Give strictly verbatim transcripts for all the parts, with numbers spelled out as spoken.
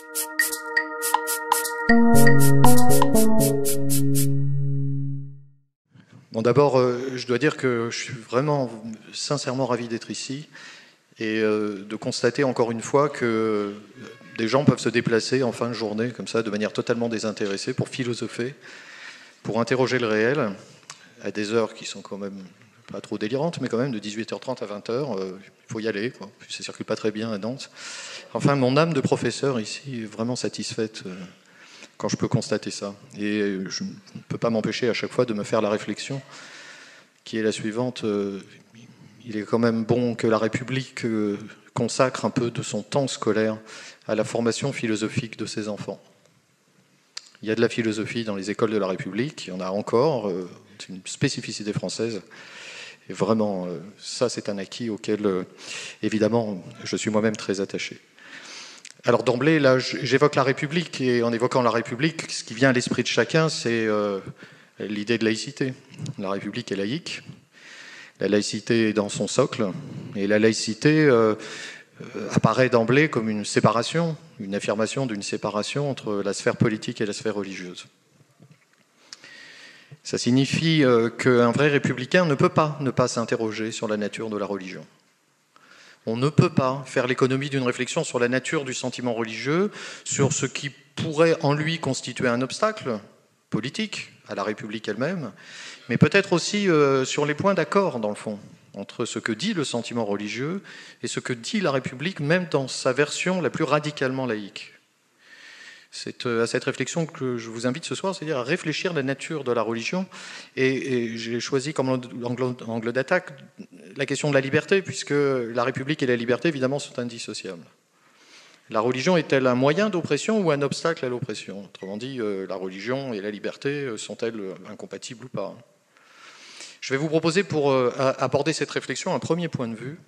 Bon, d'abord, euh, je dois dire que je suis vraiment sincèrement ravi d'être ici et euh, de constater encore une fois que des gens peuvent se déplacer en fin de journée comme ça, de manière totalement désintéressée, pour philosopher, pour interroger le réel, à des heures qui sont quand même pas trop délirantes, mais quand même de dix-huit heures trente à vingt heures, euh, il faut y aller, quoi. Puis ça circule pas très bien à Nantes. Enfin, mon âme de professeur ici est vraiment satisfaite euh, quand je peux constater ça. Et je ne peux pas m'empêcher à chaque fois de me faire la réflexion qui est la suivante. Euh, il est quand même bon que la République euh, consacre un peu de son temps scolaire à la formation philosophique de ses enfants. Il y a de la philosophie dans les écoles de la République, il y en a encore, euh, c'est une spécificité française. Et vraiment, euh, ça c'est un acquis auquel, euh, évidemment, je suis moi-même très attaché. Alors d'emblée, là, j'évoque la République, et en évoquant la République, ce qui vient à l'esprit de chacun, c'est euh, l'idée de laïcité. La République est laïque, la laïcité est dans son socle, et la laïcité euh, apparaît d'emblée comme une séparation, une affirmation d'une séparation entre la sphère politique et la sphère religieuse. Ça signifie euh, qu'un vrai républicain ne peut pas ne pas s'interroger sur la nature de la religion. On ne peut pas faire l'économie d'une réflexion sur la nature du sentiment religieux, sur ce qui pourrait en lui constituer un obstacle politique à la République elle-même, mais peut-être aussi euh, sur les points d'accord, dans le fond, entre ce que dit le sentiment religieux et ce que dit la République, même dans sa version la plus radicalement laïque. C'est à cette réflexion que je vous invite ce soir, c'est-à-dire à réfléchir la nature de la religion. Et, et j'ai choisi comme angle, angle d'attaque la question de la liberté, puisque la République et la liberté, évidemment, sont indissociables. La religion est-elle un moyen d'oppression ou un obstacle à l'oppression? Autrement dit, la religion et la liberté sont-elles incompatibles ou pas? Je vais vous proposer, pour aborder cette réflexion, un premier point de vue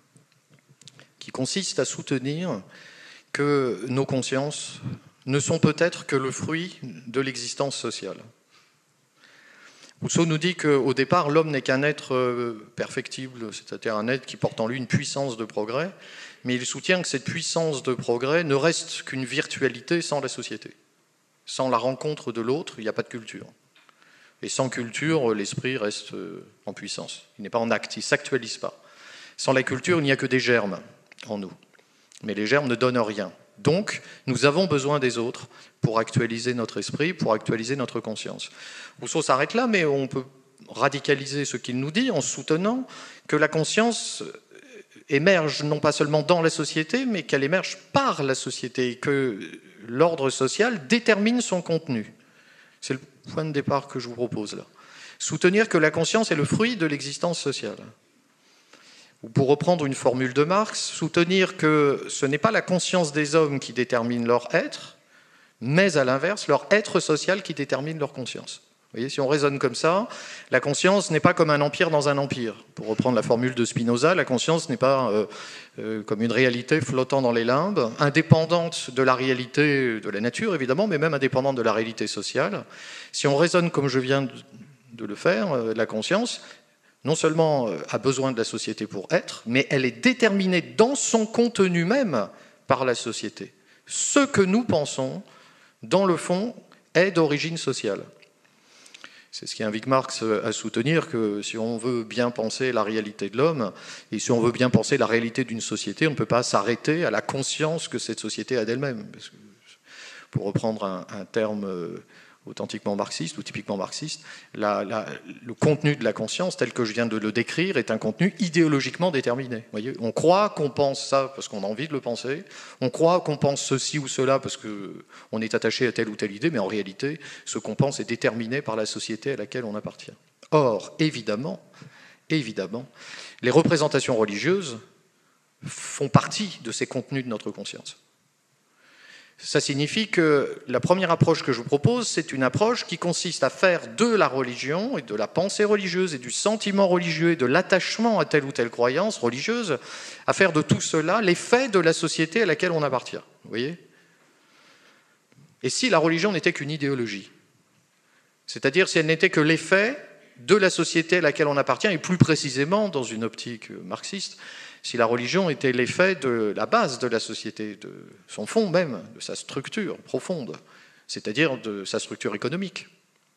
qui consiste à soutenir que nos consciences ne sont peut-être que le fruit de l'existence sociale. Rousseau nous dit qu'au départ, l'homme n'est qu'un être perfectible, c'est-à-dire un être qui porte en lui une puissance de progrès, mais il soutient que cette puissance de progrès ne reste qu'une virtualité sans la société. Sans la rencontre de l'autre, il n'y a pas de culture. Et sans culture, l'esprit reste en puissance. Il n'est pas en acte, il ne s'actualise pas. Sans la culture, il n'y a que des germes en nous. Mais les germes ne donnent rien. Donc, nous avons besoin des autres pour actualiser notre esprit, pour actualiser notre conscience. Rousseau s'arrête là, mais on peut radicaliser ce qu'il nous dit en soutenant que la conscience émerge non pas seulement dans la société, mais qu'elle émerge par la société, et que l'ordre social détermine son contenu. C'est le point de départ que je vous propose là. Soutenir que la conscience est le fruit de l'existence sociale. Ou pour reprendre une formule de Marx, soutenir que ce n'est pas la conscience des hommes qui détermine leur être, mais à l'inverse, leur être social qui détermine leur conscience. Vous voyez, si on raisonne comme ça, la conscience n'est pas comme un empire dans un empire. Pour reprendre la formule de Spinoza, la conscience n'est pas euh, euh, comme une réalité flottant dans les limbes, indépendante de la réalité de la nature, évidemment, mais même indépendante de la réalité sociale. Si on raisonne comme je viens de le faire, euh, la conscience non seulement a besoin de la société pour être, mais elle est déterminée dans son contenu même par la société. Ce que nous pensons, dans le fond, est d'origine sociale. C'est ce qui invite Marx à soutenir que si on veut bien penser la réalité de l'homme, et si on veut bien penser la réalité d'une société, on ne peut pas s'arrêter à la conscience que cette société a d'elle-même. Parce que, pour reprendre un, un terme authentiquement marxiste ou typiquement marxiste, la, la, le contenu de la conscience, tel que je viens de le décrire, est un contenu idéologiquement déterminé. Vous voyez, on croit qu'on pense ça parce qu'on a envie de le penser, on croit qu'on pense ceci ou cela parce qu'on est attaché à telle ou telle idée, mais en réalité, ce qu'on pense est déterminé par la société à laquelle on appartient. Or, évidemment, évidemment, les représentations religieuses font partie de ces contenus de notre conscience. Ça signifie que la première approche que je vous propose, c'est une approche qui consiste à faire de la religion et de la pensée religieuse et du sentiment religieux et de l'attachement à telle ou telle croyance religieuse, à faire de tout cela l'effet de la société à laquelle on appartient. Vous voyez ? Et si la religion n'était qu'une idéologie, c'est-à-dire si elle n'était que l'effet de la société à laquelle on appartient, et plus précisément, dans une optique marxiste, si la religion était l'effet de la base de la société, de son fond même, de sa structure profonde, c'est-à-dire de sa structure économique.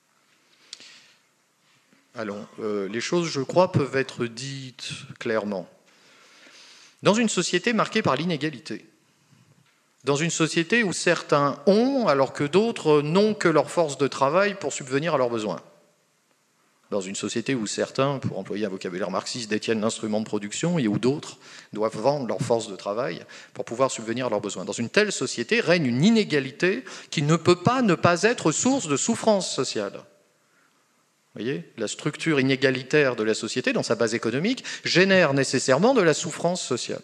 Allons, euh, les choses, je crois, peuvent être dites clairement. Dans une société marquée par l'inégalité, dans une société où certains ont, alors que d'autres n'ont que leur force de travail pour subvenir à leurs besoins, dans une société où certains, pour employer un vocabulaire marxiste, détiennent l'instrument de production et où d'autres doivent vendre leur force de travail pour pouvoir subvenir à leurs besoins. Dans une telle société règne une inégalité qui ne peut pas ne pas être source de souffrance sociale. Vous voyez, la structure inégalitaire de la société, dans sa base économique, génère nécessairement de la souffrance sociale.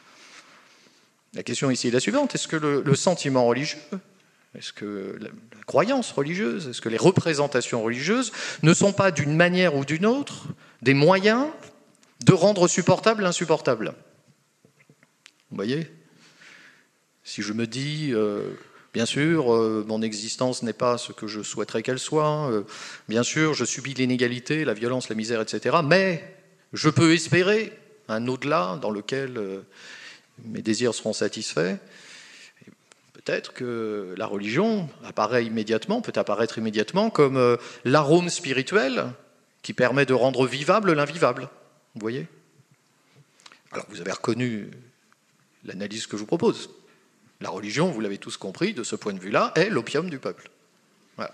La question ici est la suivante, est-ce que le, le sentiment religieux, est-ce que la, la croyance religieuse, est-ce que les représentations religieuses ne sont pas d'une manière ou d'une autre des moyens de rendre supportable l'insupportable? Vous voyez? Si je me dis, euh, bien sûr, euh, mon existence n'est pas ce que je souhaiterais qu'elle soit, euh, bien sûr, je subis l'inégalité, la violence, la misère, et cetera, mais je peux espérer un au-delà dans lequel euh, mes désirs seront satisfaits. Peut-être que la religion apparaît immédiatement, peut apparaître immédiatement comme euh, l'arôme spirituel qui permet de rendre vivable l'invivable. Vous voyez? Alors, vous avez reconnu l'analyse que je vous propose. La religion, vous l'avez tous compris, de ce point de vue-là, est l'opium du peuple. Voilà.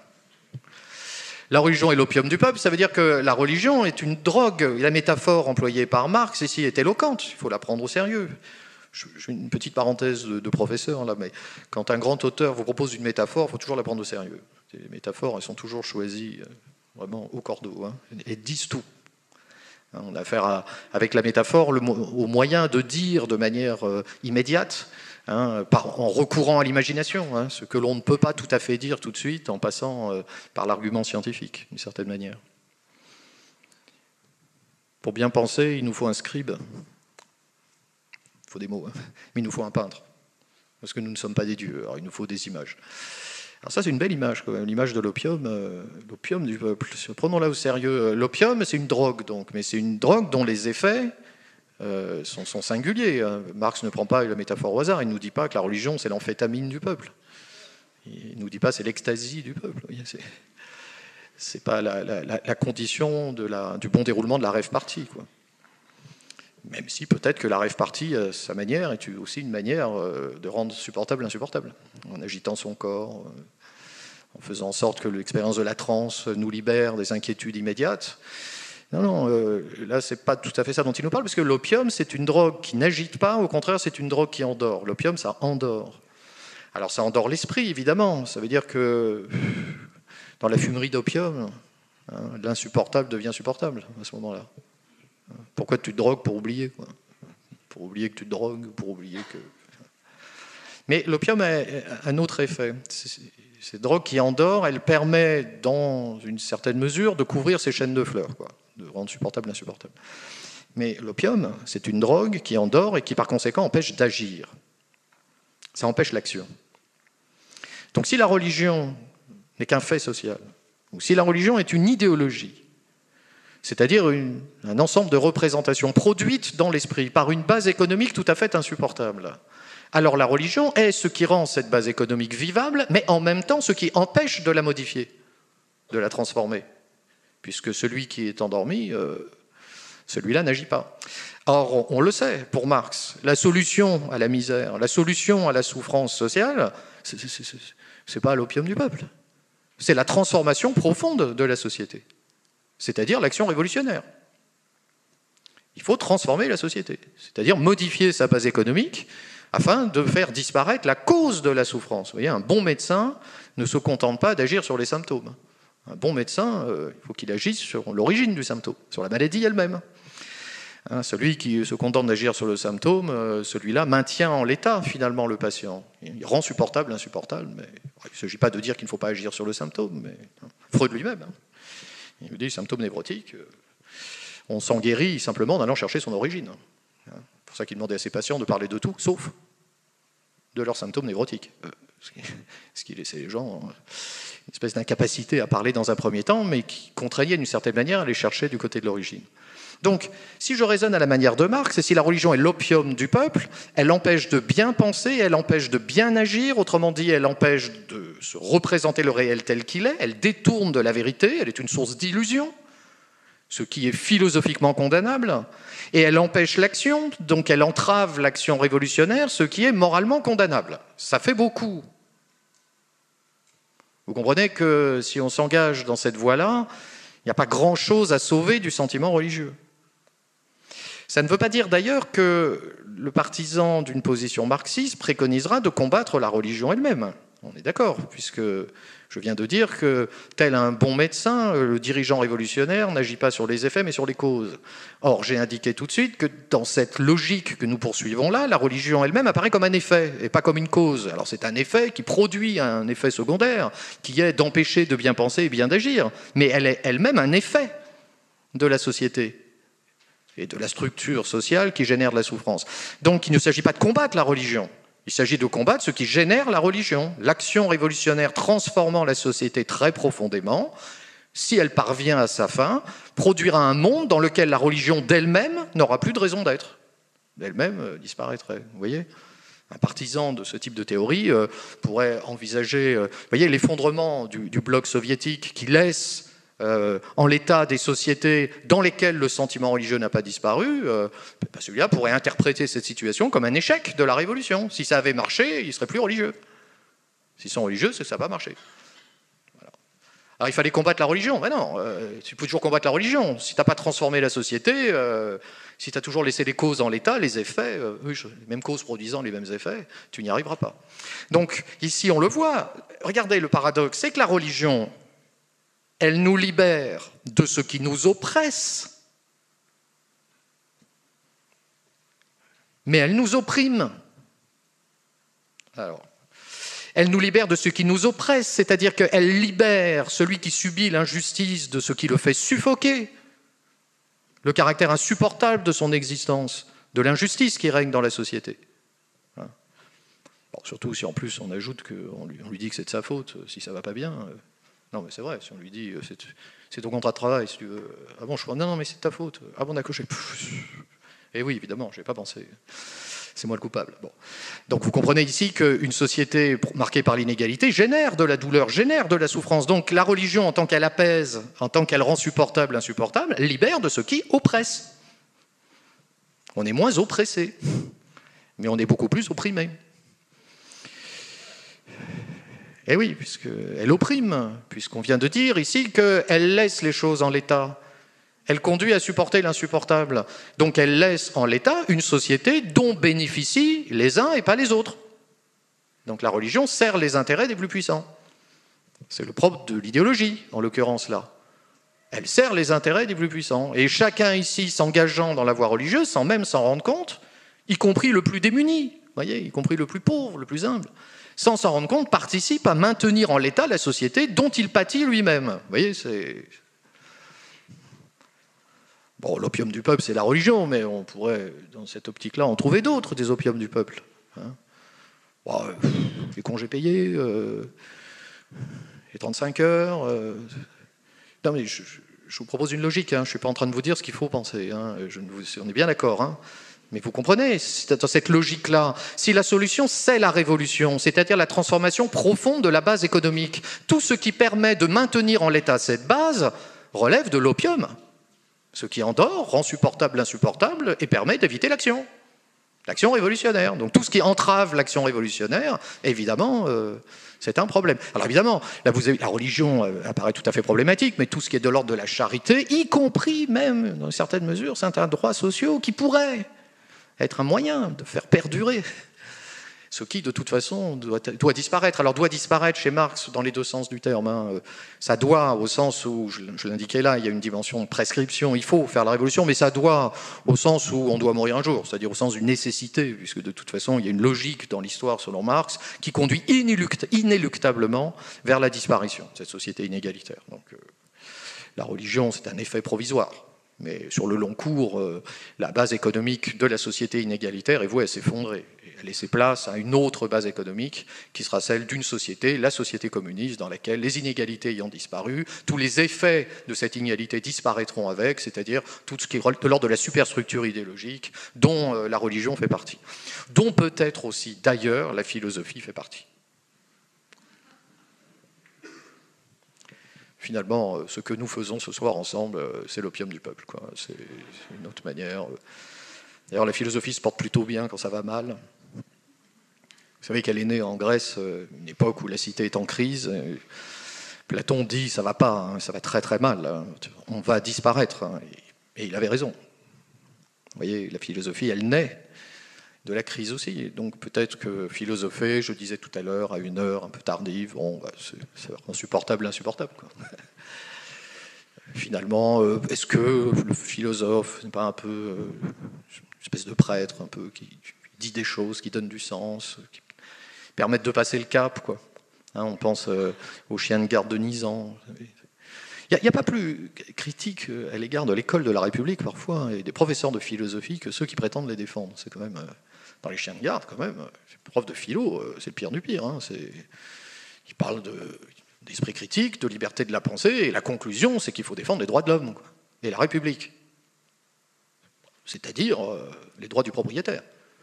La religion est l'opium du peuple, ça veut dire que la religion est une drogue. La métaphore employée par Marx ici est éloquente, il faut la prendre au sérieux. Je fais une petite parenthèse de, de professeur, là, mais quand un grand auteur vous propose une métaphore, il faut toujours la prendre au sérieux. Les métaphores, elles sont toujours choisies vraiment au cordeau, hein, et disent tout. On a affaire à, avec la métaphore le, au moyen de dire de manière euh, immédiate, hein, par, en recourant à l'imagination, hein, ce que l'on ne peut pas tout à fait dire tout de suite en passant euh, par l'argument scientifique, d'une certaine manière. Pour bien penser, il nous faut un scribe. Il faut des mots, hein, mais il nous faut un peintre. Parce que nous ne sommes pas des dieux, alors il nous faut des images. Alors ça, c'est une belle image, quand même, l'image de l'opium, euh, l'opium du peuple. Prenons-la au sérieux. L'opium, c'est une drogue, donc, mais c'est une drogue dont les effets euh, sont, sont singuliers. Hein. Marx ne prend pas la métaphore au hasard, il ne nous dit pas que la religion, c'est l'amphétamine du peuple. Il ne nous dit pas que c'est l'ecstasy du peuple. C'est, c'est pas la, la, la condition de la, du bon déroulement de la rave party, quoi. Même si peut-être que la rave party, à sa manière, est aussi une manière de rendre supportable l'insupportable, en agitant son corps, en faisant en sorte que l'expérience de la transe nous libère des inquiétudes immédiates. Non, non, euh, là, c'est pas tout à fait ça dont il nous parle, parce que l'opium, c'est une drogue qui n'agite pas, au contraire, c'est une drogue qui endort. L'opium, ça endort. Alors, ça endort l'esprit, évidemment. Ça veut dire que dans la fumerie d'opium, hein, l'insupportable devient supportable à ce moment-là. Pourquoi tu te drogues? Pour oublier, quoi. Pour oublier que tu te drogues, pour oublier que... Mais l'opium a un autre effet. Cette drogue qui endort, elle permet, dans une certaine mesure, de couvrir ses chaînes de fleurs, quoi, de rendre supportable l'insupportable. Mais l'opium, c'est une drogue qui endort et qui, par conséquent, empêche d'agir. Ça empêche l'action. Donc si la religion n'est qu'un fait social, ou si la religion est une idéologie, c'est-à-dire une, un ensemble de représentations produites dans l'esprit par une base économique tout à fait insupportable, alors la religion est ce qui rend cette base économique vivable, mais en même temps ce qui empêche de la modifier, de la transformer, puisque celui qui est endormi, euh, celui-là n'agit pas. Or, on le sait, pour Marx, la solution à la misère, la solution à la souffrance sociale, c'est, c'est, c'est, c'est pas l'opium du peuple, c'est la transformation profonde de la société. C'est-à-dire l'action révolutionnaire. Il faut transformer la société, c'est-à-dire modifier sa base économique afin de faire disparaître la cause de la souffrance. Vous voyez, un bon médecin ne se contente pas d'agir sur les symptômes. Un bon médecin, euh, il faut qu'il agisse sur l'origine du symptôme, sur la maladie elle-même. Hein, celui qui se contente d'agir sur le symptôme, euh, celui-là maintient en l'état finalement le patient. Il rend supportable l'insupportable, mais il ne s'agit pas de dire qu'il ne faut pas agir sur le symptôme, mais hein, Freud lui-même, hein. Il nous dit, symptômes névrotiques, on s'en guérit simplement en allant chercher son origine. C'est pour ça qu'il demandait à ses patients de parler de tout, sauf de leurs symptômes névrotiques. Euh, ce qui laissait les gens une espèce d'incapacité à parler dans un premier temps, mais qui contraignait d'une certaine manière à les chercher du côté de l'origine. Donc, si je raisonne à la manière de Marx, et si la religion est l'opium du peuple, elle empêche de bien penser, elle empêche de bien agir, autrement dit, elle empêche de se représenter le réel tel qu'il est, elle détourne de la vérité, elle est une source d'illusion, ce qui est philosophiquement condamnable, et elle empêche l'action, donc elle entrave l'action révolutionnaire, ce qui est moralement condamnable. Ça fait beaucoup. Vous comprenez que si on s'engage dans cette voie-là, il n'y a pas grand-chose à sauver du sentiment religieux. Ça ne veut pas dire d'ailleurs que le partisan d'une position marxiste préconisera de combattre la religion elle-même. On est d'accord, puisque je viens de dire que, tel un bon médecin, le dirigeant révolutionnaire n'agit pas sur les effets mais sur les causes. Or, j'ai indiqué tout de suite que dans cette logique que nous poursuivons là, la religion elle-même apparaît comme un effet et pas comme une cause. Alors c'est un effet qui produit un effet secondaire, qui est d'empêcher de bien penser et bien d'agir, mais elle est elle-même un effet de la société et de la structure sociale qui génère de la souffrance. Donc il ne s'agit pas de combattre la religion, il s'agit de combattre ce qui génère la religion. L'action révolutionnaire transformant la société très profondément, si elle parvient à sa fin, produira un monde dans lequel la religion d'elle-même n'aura plus de raison d'être. D'elle-même euh, disparaîtrait, vous voyez ? Un partisan de ce type de théorie euh, pourrait envisager euh, vous voyez, l'effondrement du, du bloc soviétique qui laisse Euh, en l'état des sociétés dans lesquelles le sentiment religieux n'a pas disparu, euh, ben celui-là pourrait interpréter cette situation comme un échec de la révolution. Si ça avait marché, il ne serait plus religieux. S'ils sont religieux, c'est que ça n'a pas marché. Voilà. Alors il fallait combattre la religion. Mais non, euh, tu peux toujours combattre la religion. Si tu n'as pas transformé la société, euh, si tu as toujours laissé les causes en l'état, les effets, euh, oui, les mêmes causes produisant les mêmes effets, tu n'y arriveras pas. Donc ici, on le voit. Regardez le paradoxe, c'est que la religion, elle nous libère de ce qui nous oppresse, mais elle nous opprime. Alors, elle nous libère de ce qui nous oppresse, c'est-à-dire qu'elle libère celui qui subit l'injustice de ce qui le fait suffoquer, le caractère insupportable de son existence, de l'injustice qui règne dans la société. Bon, surtout si en plus on ajoute qu'on lui, on lui dit que c'est de sa faute, si ça ne va pas bien. Non, mais c'est vrai, si on lui dit, c'est, c'est ton contrat de travail, si tu veux. Ah bon, je crois, non, non, mais c'est de ta faute. Ah bon, d'accord, j'ai... Et oui, évidemment, je n'ai pas pensé. C'est moi le coupable. Bon. Donc vous comprenez ici qu'une société marquée par l'inégalité génère de la douleur, génère de la souffrance. Donc la religion, en tant qu'elle apaise, en tant qu'elle rend supportable l'insupportable, libère de ce qui oppresse. On est moins oppressé, mais on est beaucoup plus opprimé. Eh oui, puisqu'elle opprime, puisqu'on vient de dire ici qu'elle laisse les choses en l'état. Elle conduit à supporter l'insupportable. Donc elle laisse en l'état une société dont bénéficient les uns et pas les autres. Donc la religion sert les intérêts des plus puissants. C'est le propre de l'idéologie, en l'occurrence là. Elle sert les intérêts des plus puissants. Et chacun ici s'engageant dans la voie religieuse, sans même s'en rendre compte, y compris le plus démuni, voyez, y compris le plus pauvre, le plus humble, sans s'en rendre compte, participe à maintenir en l'état la société dont il pâtit lui-même. Vous voyez, c'est... Bon, l'opium du peuple, c'est la religion, mais on pourrait, dans cette optique-là, en trouver d'autres, des opiums du peuple. Hein, bon, euh, les congés payés, euh, les trente-cinq heures... Euh... Non, mais je, je vous propose une logique, hein, je ne suis pas en train de vous dire ce qu'il faut penser, hein, je ne vous, on est bien d'accord, hein. Mais vous comprenez, dans cette logique-là, si la solution, c'est la révolution, c'est-à-dire la transformation profonde de la base économique, tout ce qui permet de maintenir en l'état cette base relève de l'opium. Ce qui endort, rend supportable l'insupportable et permet d'éviter l'action. L'action révolutionnaire. Donc tout ce qui entrave l'action révolutionnaire, évidemment, euh, c'est un problème. Alors évidemment, là, vous avez, la religion euh, apparaît tout à fait problématique, mais tout ce qui est de l'ordre de la charité, y compris même, dans certaines mesures, certains droits sociaux qui pourraient être un moyen de faire perdurer ce qui, de toute façon, doit, doit disparaître. Alors, doit disparaître chez Marx dans les deux sens du terme. Hein. Ça doit, au sens où, je, je l'indiquais là, il y a une dimension de prescription, il faut faire la révolution, mais ça doit au sens où on doit mourir un jour, c'est-à-dire au sens d'une nécessité, puisque de toute façon, il y a une logique dans l'histoire, selon Marx, qui conduit inéluct, inéluctablement vers la disparition de cette société inégalitaire. Donc, euh, la religion, c'est un effet provisoire. Mais sur le long cours, euh, la base économique de la société inégalitaire est vouée à s'effondrer. laisser place à une autre base économique qui sera celle d'une société, la société communiste, dans laquelle les inégalités ayant disparu, tous les effets de cette inégalité disparaîtront avec, c'est-à-dire tout ce qui est de l'ordre de la superstructure idéologique dont la religion fait partie, dont peut-être aussi d'ailleurs la philosophie fait partie. Finalement, ce que nous faisons ce soir ensemble, c'est l'opium du peuple, quoi. C'est une autre manière. D'ailleurs, la philosophie se porte plutôt bien quand ça va mal. Vous savez qu'elle est née en Grèce, une époque où la cité est en crise. Platon dit, ça va pas, hein, ça va très très mal, hein, on va disparaître. Hein, et, et il avait raison. Vous voyez, la philosophie, elle naît de la crise aussi. Donc peut-être que philosopher, je disais tout à l'heure, à une heure un peu tardive, bon, bah, c'est insupportable, insupportable, quoi. Finalement, euh, est-ce que le philosophe n'est pas un peu euh, une espèce de prêtre, un peu qui dit des choses, qui donne du sens, qui permettent de passer le cap, quoi. Hein, on pense euh, aux chiens de garde de Nizan. Il n'y a, a pas plus critique à l'égard de l'école de la République, parfois, hein, et des professeurs de philosophie que ceux qui prétendent les défendre. C'est quand même, euh, dans les chiens de garde, quand même, prof de philo, euh, c'est le pire du pire. Hein, c'est, ils parlent de... d'esprit critique, de liberté de la pensée, et la conclusion, c'est qu'il faut défendre les droits de l'homme, quoi, et la République. C'est-à-dire euh, les droits du propriétaire.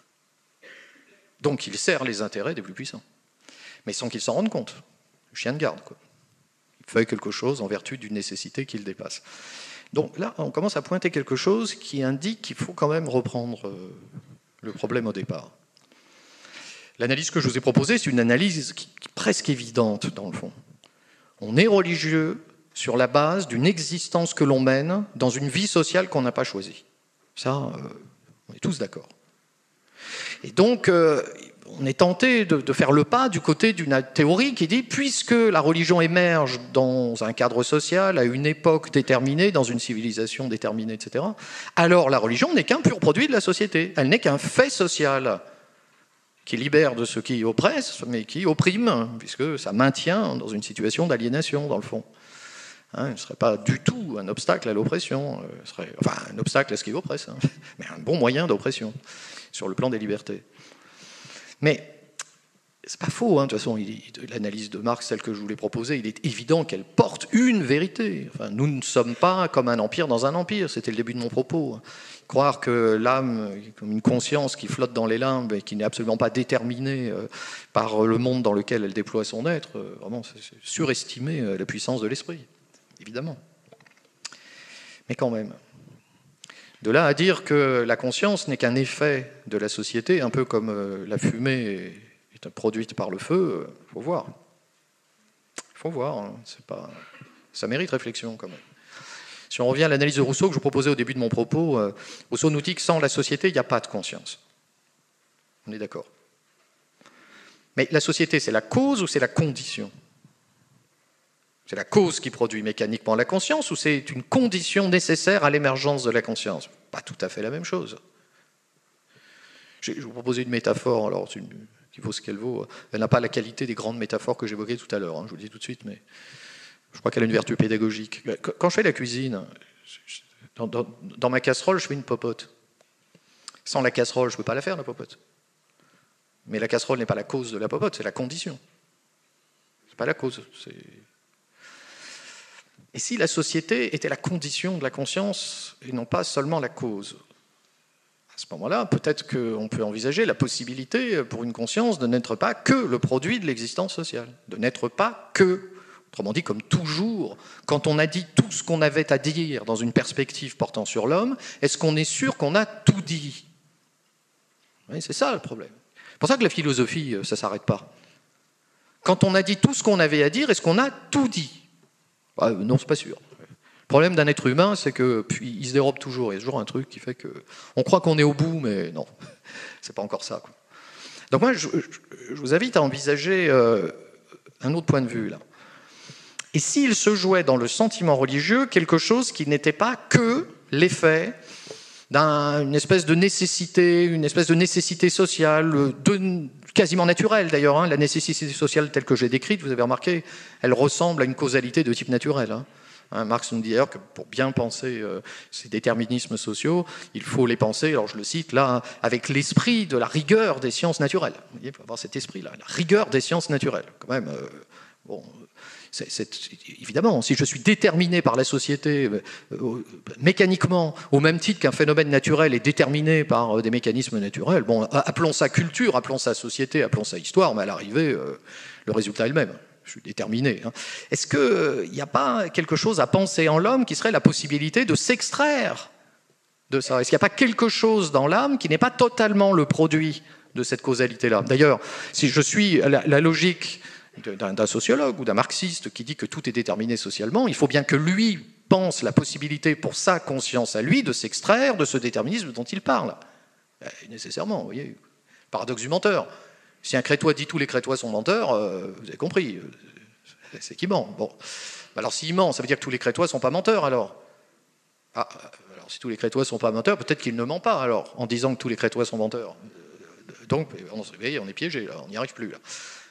Donc il sert les intérêts des plus puissants. Mais sans qu'ils s'en rendent compte. Le chien de garde, quoi. Il fait quelque chose en vertu d'une nécessité qu'il dépasse. Donc là, on commence à pointer quelque chose qui indique qu'il faut quand même reprendre euh, le problème au départ. L'analyse que je vous ai proposée, c'est une analyse qui, qui est presque évidente, dans le fond. On est religieux sur la base d'une existence que l'on mène dans une vie sociale qu'on n'a pas choisie. Ça, euh, on est tous d'accord. Et donc, euh, on est tenté de, de faire le pas du côté d'une théorie qui dit, puisque la religion émerge dans un cadre social, à une époque déterminée, dans une civilisation déterminée, et cetera, alors la religion n'est qu'un pur produit de la société. Elle n'est qu'un fait social qui libère de ce qui oppresse, mais qui opprime, puisque ça maintient dans une situation d'aliénation, dans le fond. Hein, il ne serait pas du tout un obstacle à l'oppression, ce serait, enfin un obstacle à ce qui oppresse, hein, mais un bon moyen d'oppression, sur le plan des libertés. Mais c'est pas faux, hein, de toute façon, il, l'analyse de Marx, celle que je voulais proposer, il est évident qu'elle porte une vérité. Enfin, nous ne sommes pas comme un empire dans un empire, c'était le début de mon propos. Croire que l'âme, comme une conscience qui flotte dans les limbes et qui n'est absolument pas déterminée par le monde dans lequel elle déploie son être, vraiment, c'est surestimer la puissance de l'esprit, évidemment. Mais quand même. De là à dire que la conscience n'est qu'un effet de la société, un peu comme la fumée est produite par le feu, il faut voir. Il faut voir, hein, c'est pas... ça mérite réflexion quand même. Si on revient à l'analyse de Rousseau que je vous proposais au début de mon propos, Rousseau nous dit que sans la société, il n'y a pas de conscience. On est d'accord. Mais la société, c'est la cause ou c'est la condition ? C'est la cause qui produit mécaniquement la conscience ou c'est une condition nécessaire à l'émergence de la conscience ? Pas tout à fait la même chose. Je vais vous proposer une métaphore, alors une, qui vaut ce qu'elle vaut. Elle n'a pas la qualité des grandes métaphores que j'évoquais tout à l'heure, hein, je vous le dis tout de suite, mais je crois qu'elle a une vertu pédagogique. Quand je fais la cuisine, dans, dans, dans ma casserole, je fais une popote. Sans la casserole, je ne peux pas la faire, la popote. Mais la casserole n'est pas la cause de la popote, c'est la condition. Ce n'est pas la cause, c'est... Et si la société était la condition de la conscience et non pas seulement la cause ? À ce moment-là, peut-être qu'on peut envisager la possibilité pour une conscience de n'être pas que le produit de l'existence sociale, de n'être pas que, autrement dit, comme toujours, quand on a dit tout ce qu'on avait à dire dans une perspective portant sur l'homme, est-ce qu'on est sûr qu'on a tout dit ? Oui, c'est ça le problème. C'est pour ça que la philosophie, ça ne s'arrête pas. Quand on a dit tout ce qu'on avait à dire, est-ce qu'on a tout dit ? Ah, non, c'est pas sûr. Le problème d'un être humain, c'est que puis il se dérobe toujours. Il y a toujours un truc qui fait que on croit qu'on est au bout, mais non, c'est pas encore ça, quoi. Donc moi, je, je vous invite à envisager euh, un autre point de vue là. Et s'il se jouait dans le sentiment religieux quelque chose qui n'était pas que l'effet d'une espèce de nécessité, une espèce de nécessité sociale, de, quasiment naturelle d'ailleurs, hein, la nécessité sociale telle que j'ai décrite, vous avez remarqué, elle ressemble à une causalité de type naturel. Hein. Hein, Marx nous dit d'ailleurs que pour bien penser euh, ces déterminismes sociaux, il faut les penser, alors je le cite là, avec l'esprit de la rigueur des sciences naturelles. Vous voyez, il faut avoir cet esprit-là, la rigueur des sciences naturelles. Quand même, euh, bon... C'est, c'est, évidemment, si je suis déterminé par la société euh, euh, mécaniquement, au même titre qu'un phénomène naturel est déterminé par euh, des mécanismes naturels, bon, appelons ça culture, appelons ça société, appelons ça histoire, mais à l'arrivée, euh, le résultat est le même. Je suis déterminé. Hein. Est-ce qu'il n'y euh, a pas quelque chose à penser en l'homme qui serait la possibilité de s'extraire de ça? Est-ce qu'il n'y a pas quelque chose dans l'âme qui n'est pas totalement le produit de cette causalité-là? D'ailleurs, si je suis la, la logique D'un, d'un sociologue ou d'un marxiste qui dit que tout est déterminé socialement, il faut bien que lui pense la possibilité pour sa conscience à lui de s'extraire de ce déterminisme dont il parle. Et nécessairement, vous voyez, paradoxe du menteur. Si un crétois dit tous les crétois sont menteurs, euh, vous avez compris, c'est qu'il ment. Bon. Alors s'il ment, ça veut dire que tous les crétois ne sont pas menteurs alors. Ah, alors si tous les crétois ne sont pas menteurs, peut-être qu'il ne ment pas alors, en disant que tous les crétois sont menteurs. Donc, on, vous voyez, on est piégé là, on n'y arrive plus là.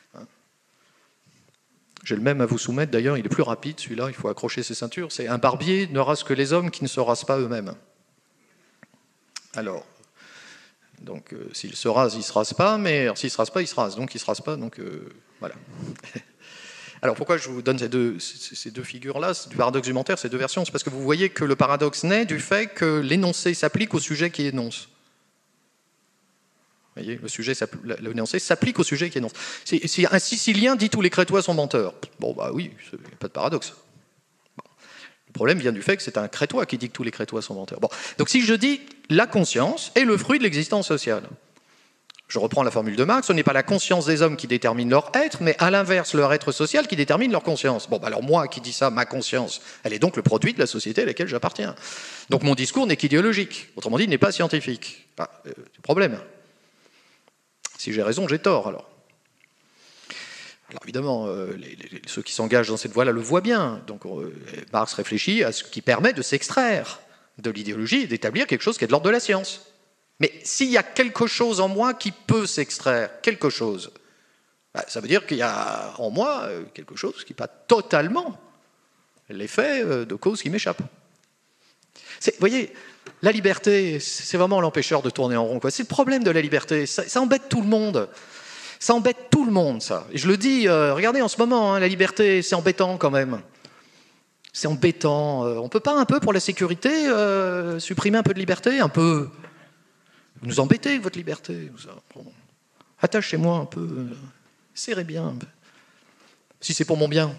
J'ai le même à vous soumettre, d'ailleurs, il est plus rapide, celui-là, il faut accrocher ses ceintures. C'est un barbier ne rase que les hommes qui ne se rasent pas eux-mêmes. Alors, donc, euh, s'il se rase, il ne se rase pas, mais s'il ne se rase pas, il se rase. Donc, il ne se rase pas, donc euh, voilà. Alors, pourquoi je vous donne ces deux, ces deux figures-là, du paradoxe du menteur, ces deux versions? C'est parce que vous voyez que le paradoxe naît du fait que l'énoncé s'applique au sujet qui énonce. Vous voyez, le sujet, l'énoncé s'applique au sujet qui énonce. Si, si un Sicilien dit tous les crétois sont menteurs, bon bah oui, il n'y a pas de paradoxe. Bon. Le problème vient du fait que c'est un crétois qui dit que tous les crétois sont menteurs. Bon. Donc si je dis la conscience est le fruit de l'existence sociale, je reprends la formule de Marx, ce n'est pas la conscience des hommes qui détermine leur être, mais à l'inverse leur être social qui détermine leur conscience. Bon bah alors moi qui dis ça, ma conscience, elle est donc le produit de la société à laquelle j'appartiens. Donc mon discours n'est qu'idéologique, autrement dit, il n'est pas scientifique. Ah, euh, c'est le problème. Si j'ai raison, j'ai tort, alors. Alors évidemment, euh, les, les, ceux qui s'engagent dans cette voie-là le voient bien. Donc euh, Marx réfléchit à ce qui permet de s'extraire de l'idéologie et d'établir quelque chose qui est de l'ordre de la science. Mais s'il y a quelque chose en moi qui peut s'extraire, quelque chose, bah, ça veut dire qu'il y a en moi quelque chose qui n'est pas totalement l'effet de cause qui m'échappe. Vous voyez, la liberté, c'est vraiment l'empêcheur de tourner en rond, quoi. C'est le problème de la liberté. Ça, ça embête tout le monde. Ça embête tout le monde, ça. Et je le dis, euh, regardez en ce moment, hein, la liberté, c'est embêtant quand même. C'est embêtant. Euh, on ne peut pas un peu, pour la sécurité, euh, supprimer un peu de liberté? Un peu. Vous nous embêtez avec votre liberté. Bon. Attachez-moi un peu. Euh, serrez bien. Si c'est pour mon bien.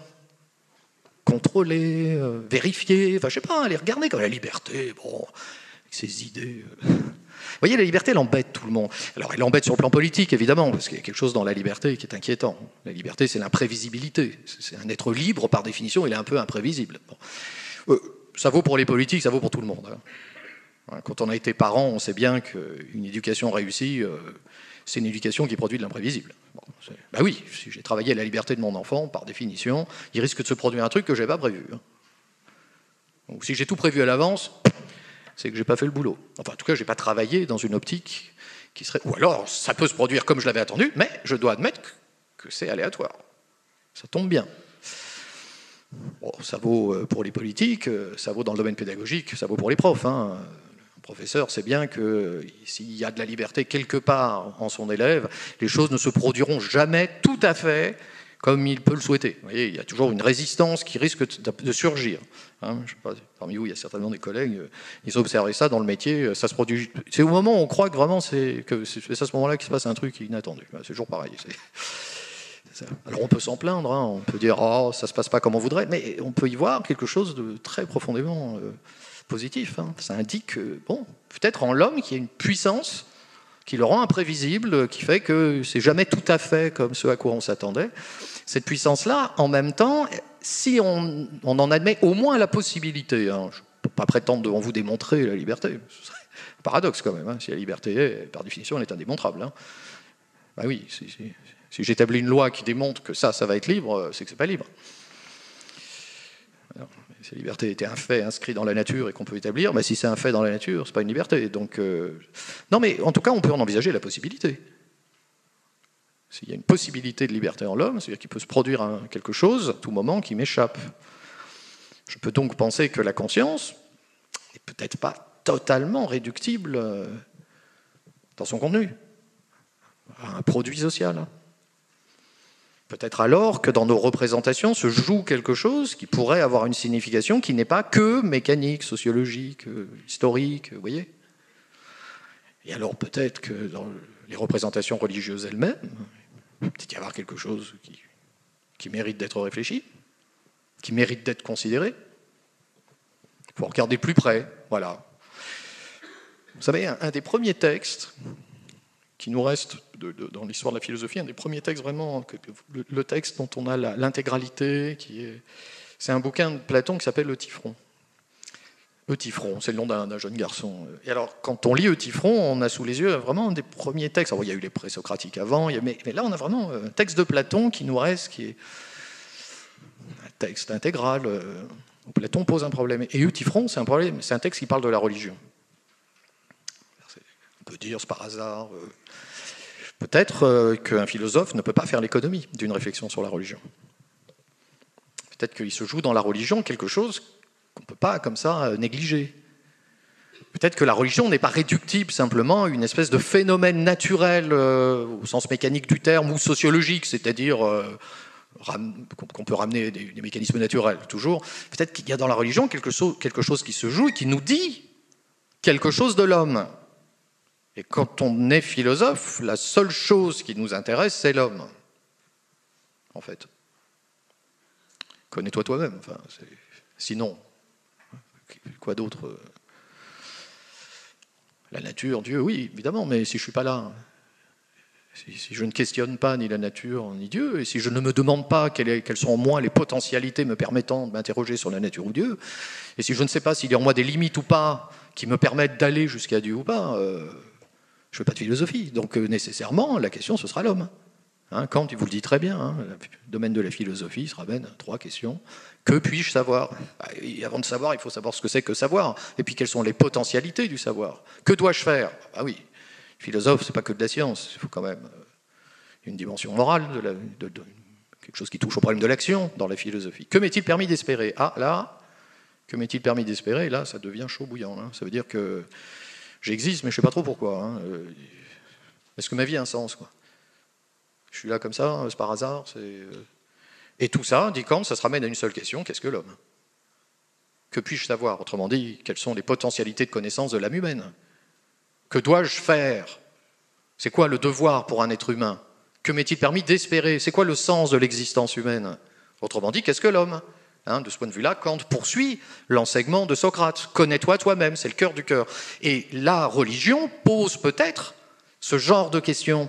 Contrôler, euh, vérifier, enfin je sais pas, aller regarder comme la liberté, bon, avec ses idées. Euh. Vous voyez, la liberté, elle embête tout le monde. Alors, elle embête sur le plan politique, évidemment, parce qu'il y a quelque chose dans la liberté qui est inquiétant. La liberté, c'est l'imprévisibilité. C'est un être libre, par définition, il est un peu imprévisible. Bon. Euh, ça vaut pour les politiques, ça vaut pour tout le monde. Hein. Quand on a été parent, on sait bien qu'une éducation réussie, euh, c'est une éducation qui produit de l'imprévisible. Bon, ben oui, si j'ai travaillé à la liberté de mon enfant, par définition, il risque de se produire un truc que je n'avais pas prévu. Donc si j'ai tout prévu à l'avance, c'est que je n'ai pas fait le boulot. Enfin, en tout cas, je n'ai pas travaillé dans une optique qui serait... Ou alors, ça peut se produire comme je l'avais attendu, mais je dois admettre que c'est aléatoire. Ça tombe bien. Bon, ça vaut pour les politiques, ça vaut dans le domaine pédagogique, ça vaut pour les profs. Hein. Professeur sait bien que s'il y a de la liberté quelque part en son élève, les choses ne se produiront jamais tout à fait comme il peut le souhaiter. Vous voyez, il y a toujours une résistance qui risque de surgir. Hein, je sais pas, parmi vous, il y a certainement des collègues, ils ont observé ça dans le métier, ça se produit. C'est au moment où on croit que vraiment c'est que c'est à ce moment-là qu'il se passe un truc inattendu. C'est toujours pareil. C'est... Alors on peut s'en plaindre, hein, on peut dire oh ça se passe pas comme on voudrait, mais on peut y voir quelque chose de très profondément euh, positif. Hein. Ça indique, bon, peut-être en l'homme qu'il y a une puissance qui le rend imprévisible, qui fait que c'est jamais tout à fait comme ce à quoi on s'attendait. Cette puissance-là, en même temps, si on, on en admet au moins la possibilité, hein, je ne peux pas prétendre devant vous démontrer la liberté, ce serait un paradoxe quand même, hein, si la liberté est, par définition, elle est indémontrable. Hein. Ben oui, si, si, si j'établis une loi qui démontre que ça, ça va être libre, c'est que c'est pas libre. Alors, si la liberté était un fait inscrit dans la nature et qu'on peut établir, ben si c'est un fait dans la nature, c'est pas une liberté. Donc, euh... non, mais en tout cas, on peut en envisager la possibilité. S'il y a une possibilité de liberté en l'homme, c'est-à-dire qu'il peut se produire un, quelque chose à tout moment qui m'échappe. Je peux donc penser que la conscience n'est peut-être pas totalement réductible dans son contenu à un produit social. Peut-être alors que dans nos représentations se joue quelque chose qui pourrait avoir une signification qui n'est pas que mécanique, sociologique, historique, vous voyez. Et alors peut-être que dans les représentations religieuses elles-mêmes, il peut y avoir quelque chose qui, qui mérite d'être réfléchi, qui mérite d'être considéré. Il faut regarder plus près, voilà. Vous savez, un, un des premiers textes qui nous reste de, de, dans l'histoire de la philosophie, un des premiers textes vraiment, le, le texte dont on a la, l'intégralité, qui est, c'est un bouquin de Platon qui s'appelle Euthyphron. Euthyphron, c'est le nom d'un, d'un jeune garçon. Et alors, quand on lit Euthyphron, on a sous les yeux vraiment un des premiers textes. Alors, il y a eu les présocratiques avant, il y a, mais, mais là, on a vraiment un texte de Platon qui nous reste, qui est un texte intégral, où Platon pose un problème. Et Euthyphron, c'est un problème, c'est un texte qui parle de la religion. On peut dire, c'est par hasard. Euh, peut-être euh, qu'un philosophe ne peut pas faire l'économie d'une réflexion sur la religion. Peut-être qu'il se joue dans la religion quelque chose qu'on ne peut pas, comme ça, euh, négliger. Peut-être que la religion n'est pas réductible simplement à une espèce de phénomène naturel, euh, au sens mécanique du terme, ou sociologique, c'est-à-dire euh, ram- qu'on peut ramener des, des mécanismes naturels, toujours. Peut-être qu'il y a dans la religion quelque chose, quelque chose qui se joue et qui nous dit quelque chose de l'homme. Et quand on est philosophe, la seule chose qui nous intéresse, c'est l'homme, en fait. Connais-toi toi-même. Enfin, c'est... Sinon, quoi d'autre? La nature, Dieu, oui, évidemment, mais si je ne suis pas là, si, si je ne questionne pas ni la nature ni Dieu, et si je ne me demande pas quelles, est, quelles sont en moi les potentialités me permettant de m'interroger sur la nature ou Dieu, et si je ne sais pas s'il y a en moi des limites ou pas qui me permettent d'aller jusqu'à Dieu ou pas, euh, je ne fais pas de philosophie. Donc euh, nécessairement, la question, ce sera l'homme. Hein, Kant, il vous le dit très bien, hein, le domaine de la philosophie se ramène à trois questions. Que puis-je savoir? Et avant de savoir, il faut savoir ce que c'est que savoir. Et puis, quelles sont les potentialités du savoir? Que dois-je faire? Ah oui, philosophe, c'est pas que de la science. Il faut quand même une dimension morale, de la, de, de, quelque chose qui touche au problème de l'action dans la philosophie. Que m'est-il permis d'espérer? Ah, là, que m'est-il permis d'espérer? Là, ça devient chaud bouillant. Hein. Ça veut dire que j'existe, mais je ne sais pas trop pourquoi. Hein. Est-ce que ma vie a un sens, quoi? Je suis là comme ça, c'est par hasard. C'est... Et tout ça, dit Kant, ça se ramène à une seule question, qu'est-ce que l'homme? Que puis-je savoir? Autrement dit, quelles sont les potentialités de connaissance de l'âme humaine? Que dois-je faire? C'est quoi le devoir pour un être humain? Que m'est-il permis d'espérer? C'est quoi le sens de l'existence humaine? Autrement dit, qu'est-ce que l'homme? Hein, de ce point de vue-là, Kant poursuit l'enseignement de Socrate. Connais-toi toi-même, c'est le cœur du cœur. Et la religion pose peut-être ce genre de questions.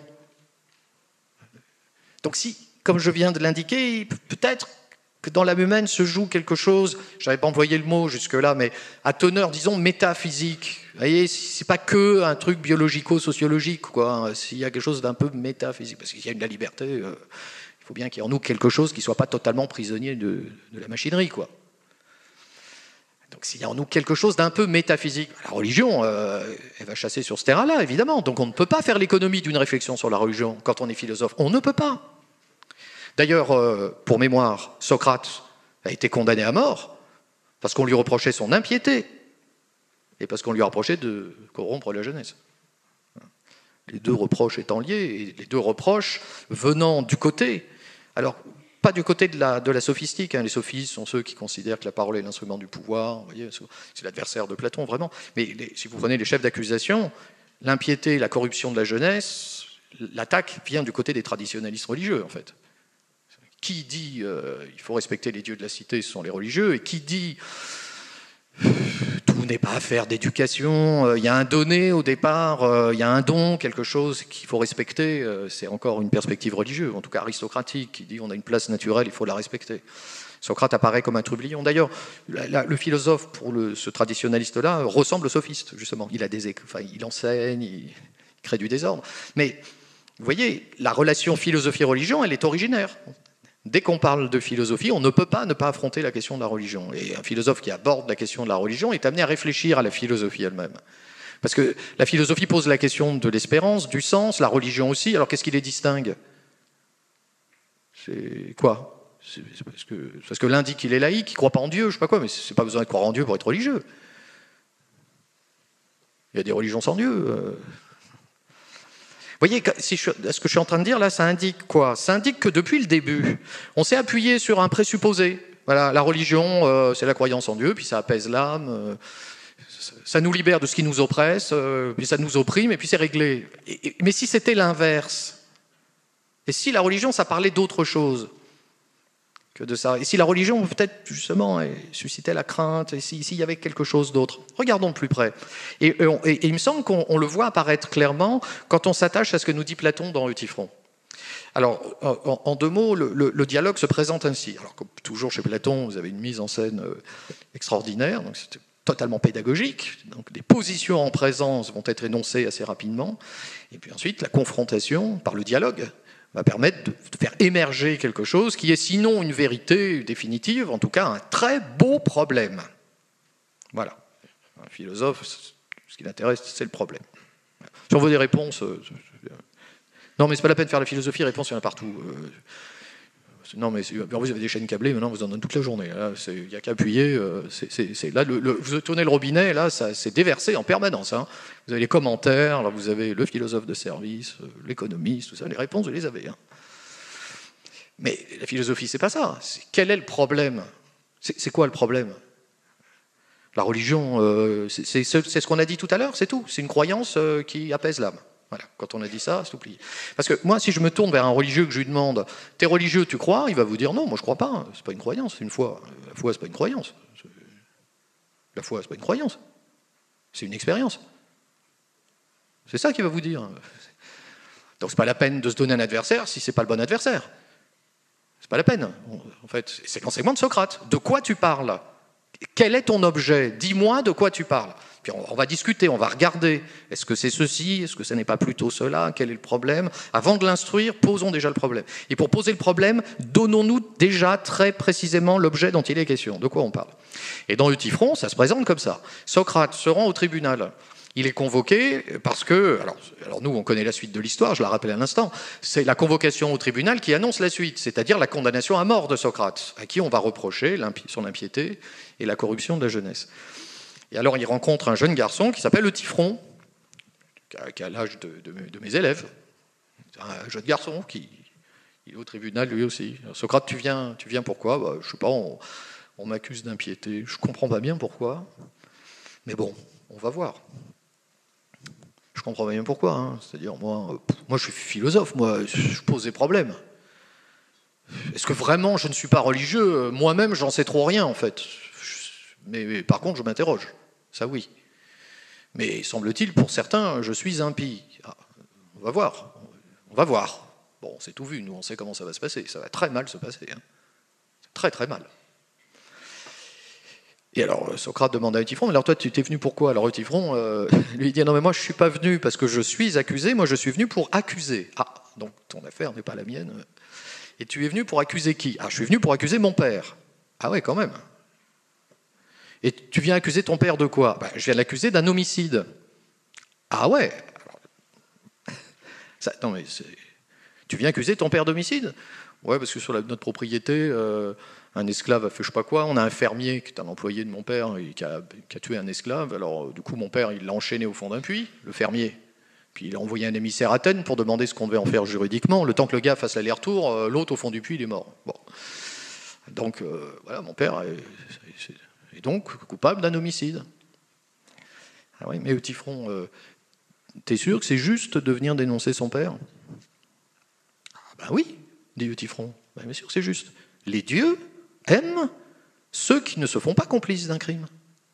Donc si, comme je viens de l'indiquer, peut-être que dans l'âme humaine se joue quelque chose, je n'avais pas employé le mot jusque-là, mais à teneur, disons, métaphysique. Vous voyez, c'est pas que un truc biologico-sociologique, quoi. S'il y a quelque chose d'un peu métaphysique, parce qu'il y a de la liberté, euh, il faut bien qu'il y ait en nous quelque chose qui ne soit pas totalement prisonnier de, de la machinerie, quoi. Donc s'il y a en nous quelque chose d'un peu métaphysique, la religion, euh, elle va chasser sur ce terrain-là, évidemment. Donc on ne peut pas faire l'économie d'une réflexion sur la religion quand on est philosophe. On ne peut pas. D'ailleurs, euh, pour mémoire, Socrate a été condamné à mort parce qu'on lui reprochait son impiété et parce qu'on lui reprochait de corrompre la jeunesse. Les deux reproches étant liés, et les deux reproches venant du côté, alors pas du côté de la, de la sophistique, hein. Les sophistes sont ceux qui considèrent que la parole est l'instrument du pouvoir, vous voyez, c'est l'adversaire de Platon, vraiment. Mais les, si vous prenez les chefs d'accusation, l'impiété, la corruption de la jeunesse, l'attaque vient du côté des traditionalistes religieux, en fait. Qui dit euh, il faut respecter les dieux de la cité, ce sont les religieux, et qui dit tout n'est pas affaire d'éducation, il euh, y a un donné au départ, il euh, y a un don, quelque chose qu'il faut respecter, euh, c'est encore une perspective religieuse, en tout cas aristocratique, qui dit on a une place naturelle, il faut la respecter. Socrate apparaît comme un trublion. D'ailleurs, la, la, le philosophe, pour le, ce traditionnaliste-là, ressemble au sophiste, justement. Il a des, enfin, il enseigne, il, il crée du désordre. Mais, vous voyez, la relation philosophie-religion, elle est originaire. Dès qu'on parle de philosophie, on ne peut pas ne pas affronter la question de la religion. Et un philosophe qui aborde la question de la religion est amené à réfléchir à la philosophie elle-même. Parce que la philosophie pose la question de l'espérance, du sens, la religion aussi. Alors qu'est-ce qui les distingue? C'est quoi? C'est parce que, parce que l'un dit qu'il est laïque, qu'il ne croit pas en Dieu, je ne sais pas quoi, mais c'est pas besoin de croire en Dieu pour être religieux. Il y a des religions sans Dieu. Vous voyez, si je, ce que je suis en train de dire là, ça indique quoi? Ça indique que depuis le début, on s'est appuyé sur un présupposé. Voilà, la religion, euh, c'est la croyance en Dieu, puis ça apaise l'âme, euh, ça nous libère de ce qui nous oppresse, euh, puis ça nous opprime, et puis c'est réglé. Et, et, mais si c'était l'inverse, et si la religion, ça parlait d'autre chose que de ça, et si la religion, peut-être, justement, suscitait la crainte, et s'il si y avait quelque chose d'autre, regardons de plus près. Et, et, et, et il me semble qu'on le voit apparaître clairement quand on s'attache à ce que nous dit Platon dans Euthyphron. Alors, en, en deux mots, le, le, le dialogue se présente ainsi. Alors, comme toujours chez Platon, vous avez une mise en scène euh, extraordinaire, donc c'est totalement pédagogique, donc des positions en présence vont être énoncées assez rapidement, et puis ensuite, la confrontation par le dialogue va permettre de, de faire émerger quelque chose qui est sinon une vérité définitive, en tout cas un très beau problème. Voilà. Un philosophe, ce qui l'intéresse, c'est le problème. Si on veut des réponses... Euh, non, mais c'est pas la peine de faire la philosophie, réponse, il y en a partout. Euh, non, mais en vous avez des chaînes câblées, maintenant vous en donnez toute la journée. Il n'y a qu'à appuyer. Euh, c'est, c'est, c'est, là, le, le, vous tournez le robinet, là, ça, c'est déversé en permanence. Hein. Vous avez les commentaires, là, vous avez le philosophe de service, euh, l'économiste, tout ça, les réponses, vous les avez. Hein. Mais la philosophie, c'est pas ça. C'est, quel est le problème? c'est, c'est quoi le problème? La religion, euh, c'est, c'est, c'est ce qu'on a dit tout à l'heure, c'est tout. C'est une croyance euh, qui apaise l'âme. Voilà, quand on a dit ça, c'est oublié. Parce que moi, si je me tourne vers un religieux que je lui demande « T'es religieux, tu crois ?» Il va vous dire « Non, moi je crois pas, c'est pas une croyance, c'est une foi. » La foi, c'est pas une croyance. La foi, c'est pas une croyance. C'est une expérience. C'est ça qu'il va vous dire. Donc c'est pas la peine de se donner un adversaire si c'est pas le bon adversaire. C'est pas la peine. En fait, c'est l'enseignement de Socrate. De quoi tu parles? Quel est ton objet? Dis-moi de quoi tu parles. Puis on va discuter, on va regarder. Est-ce que c'est ceci? Est-ce que ce n'est pas plutôt cela? Quel est le problème? Avant de l'instruire, posons déjà le problème. Et pour poser le problème, donnons-nous déjà très précisément l'objet dont il est question. De quoi on parle? Et dans Euthyphron, ça se présente comme ça. Socrate se rend au tribunal. Il est convoqué parce que... Alors, alors nous, on connaît la suite de l'histoire, je la rappelle à l'instant. C'est la convocation au tribunal qui annonce la suite, c'est-à-dire la condamnation à mort de Socrate, à qui on va reprocher son impiété et la corruption de la jeunesse. Et alors, il rencontre un jeune garçon qui s'appelle Euthyphron, qui a l'âge de, de, de mes élèves. Un jeune garçon qui il est au tribunal, lui aussi. Alors, Socrate, tu viens, tu viens pourquoi? Bah, je ne sais pas, on, on m'accuse d'impiété. Je ne comprends pas bien pourquoi. Mais bon, on va voir. Je ne comprends pas bien pourquoi. Hein. C'est-à-dire, moi, moi, je suis philosophe, moi, je pose des problèmes. Est-ce que vraiment je ne suis pas religieux? Moi-même, j'en sais trop rien, en fait. Mais, mais par contre, je m'interroge. Ça, oui. Mais semble-t-il, pour certains, je suis impie. Ah, on va voir. On va voir. Bon, c'est tout vu. Nous, on sait comment ça va se passer. Ça va très mal se passer. Hein. Très, très mal. Et alors, Socrate demande à Euthyphron, alors toi, tu t'es venu pour quoi? Alors Euthyphron euh, lui dit, non mais moi, je ne suis pas venu parce que je suis accusé, moi, je suis venu pour accuser. Ah, donc ton affaire n'est pas la mienne. Et tu es venu pour accuser qui? Ah, je suis venu pour accuser mon père. Ah ouais, quand même. Et tu viens accuser ton père de quoi? Ben, je viens l'accuser d'un homicide. Ah ouais. Alors, ça, non mais tu viens accuser ton père d'homicide? Ouais, parce que sur la, notre propriété, euh, un esclave a fait je sais pas quoi. On a un fermier qui est un employé de mon père et qui a, qui a tué un esclave. Alors du coup, mon père, il l'a enchaîné au fond d'un puits, le fermier. Puis il a envoyé un émissaire à Athènes pour demander ce qu'on devait en faire juridiquement. Le temps que le gars fasse l'aller-retour, euh, l'autre au fond du puits, il est mort. Bon. Donc euh, voilà, mon père est, est, est donc coupable d'un homicide. Ah oui, mais Euthyphron, euh, t'es sûr que c'est juste de venir dénoncer son père? Ah ben oui, dit Euthyphron. Ben bien sûr que c'est juste. Les dieux aiment ceux qui ne se font pas complices d'un crime.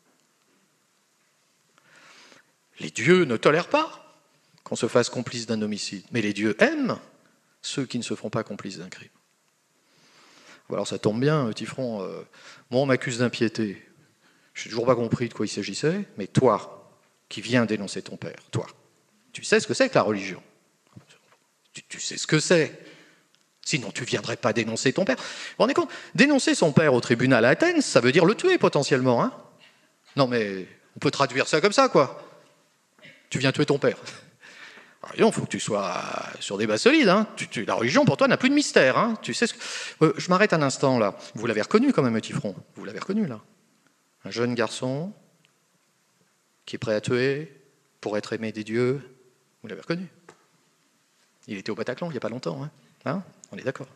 Les dieux ne tolèrent pas qu'on se fasse complice d'un homicide, mais les dieux aiment ceux qui ne se font pas complices d'un crime. Alors ça tombe bien, Euthyphron, euh, moi on m'accuse d'impiété. Je n'ai toujours pas compris de quoi il s'agissait, mais toi, qui viens dénoncer ton père, toi, tu sais ce que c'est que la religion? Tu, tu sais ce que c'est? Sinon, tu ne viendrais pas dénoncer ton père. Vous vous rendez compte? Dénoncer son père au tribunal à Athènes, ça veut dire le tuer potentiellement. Hein? Non mais, on peut traduire ça comme ça, quoi. Tu viens tuer ton père. Il faut que tu sois sur des bases solides. Hein. Tu, tu, la religion, pour toi, n'a plus de mystère. Hein. Tu sais ce que... euh, je m'arrête un instant, là. Vous l'avez reconnu, quand même, Eutyphron. Vous l'avez reconnu, là. Un jeune garçon qui est prêt à tuer pour être aimé des dieux. Vous l'avez reconnu. Il était au Bataclan, il n'y a pas longtemps. Hein. Hein, on est d'accord.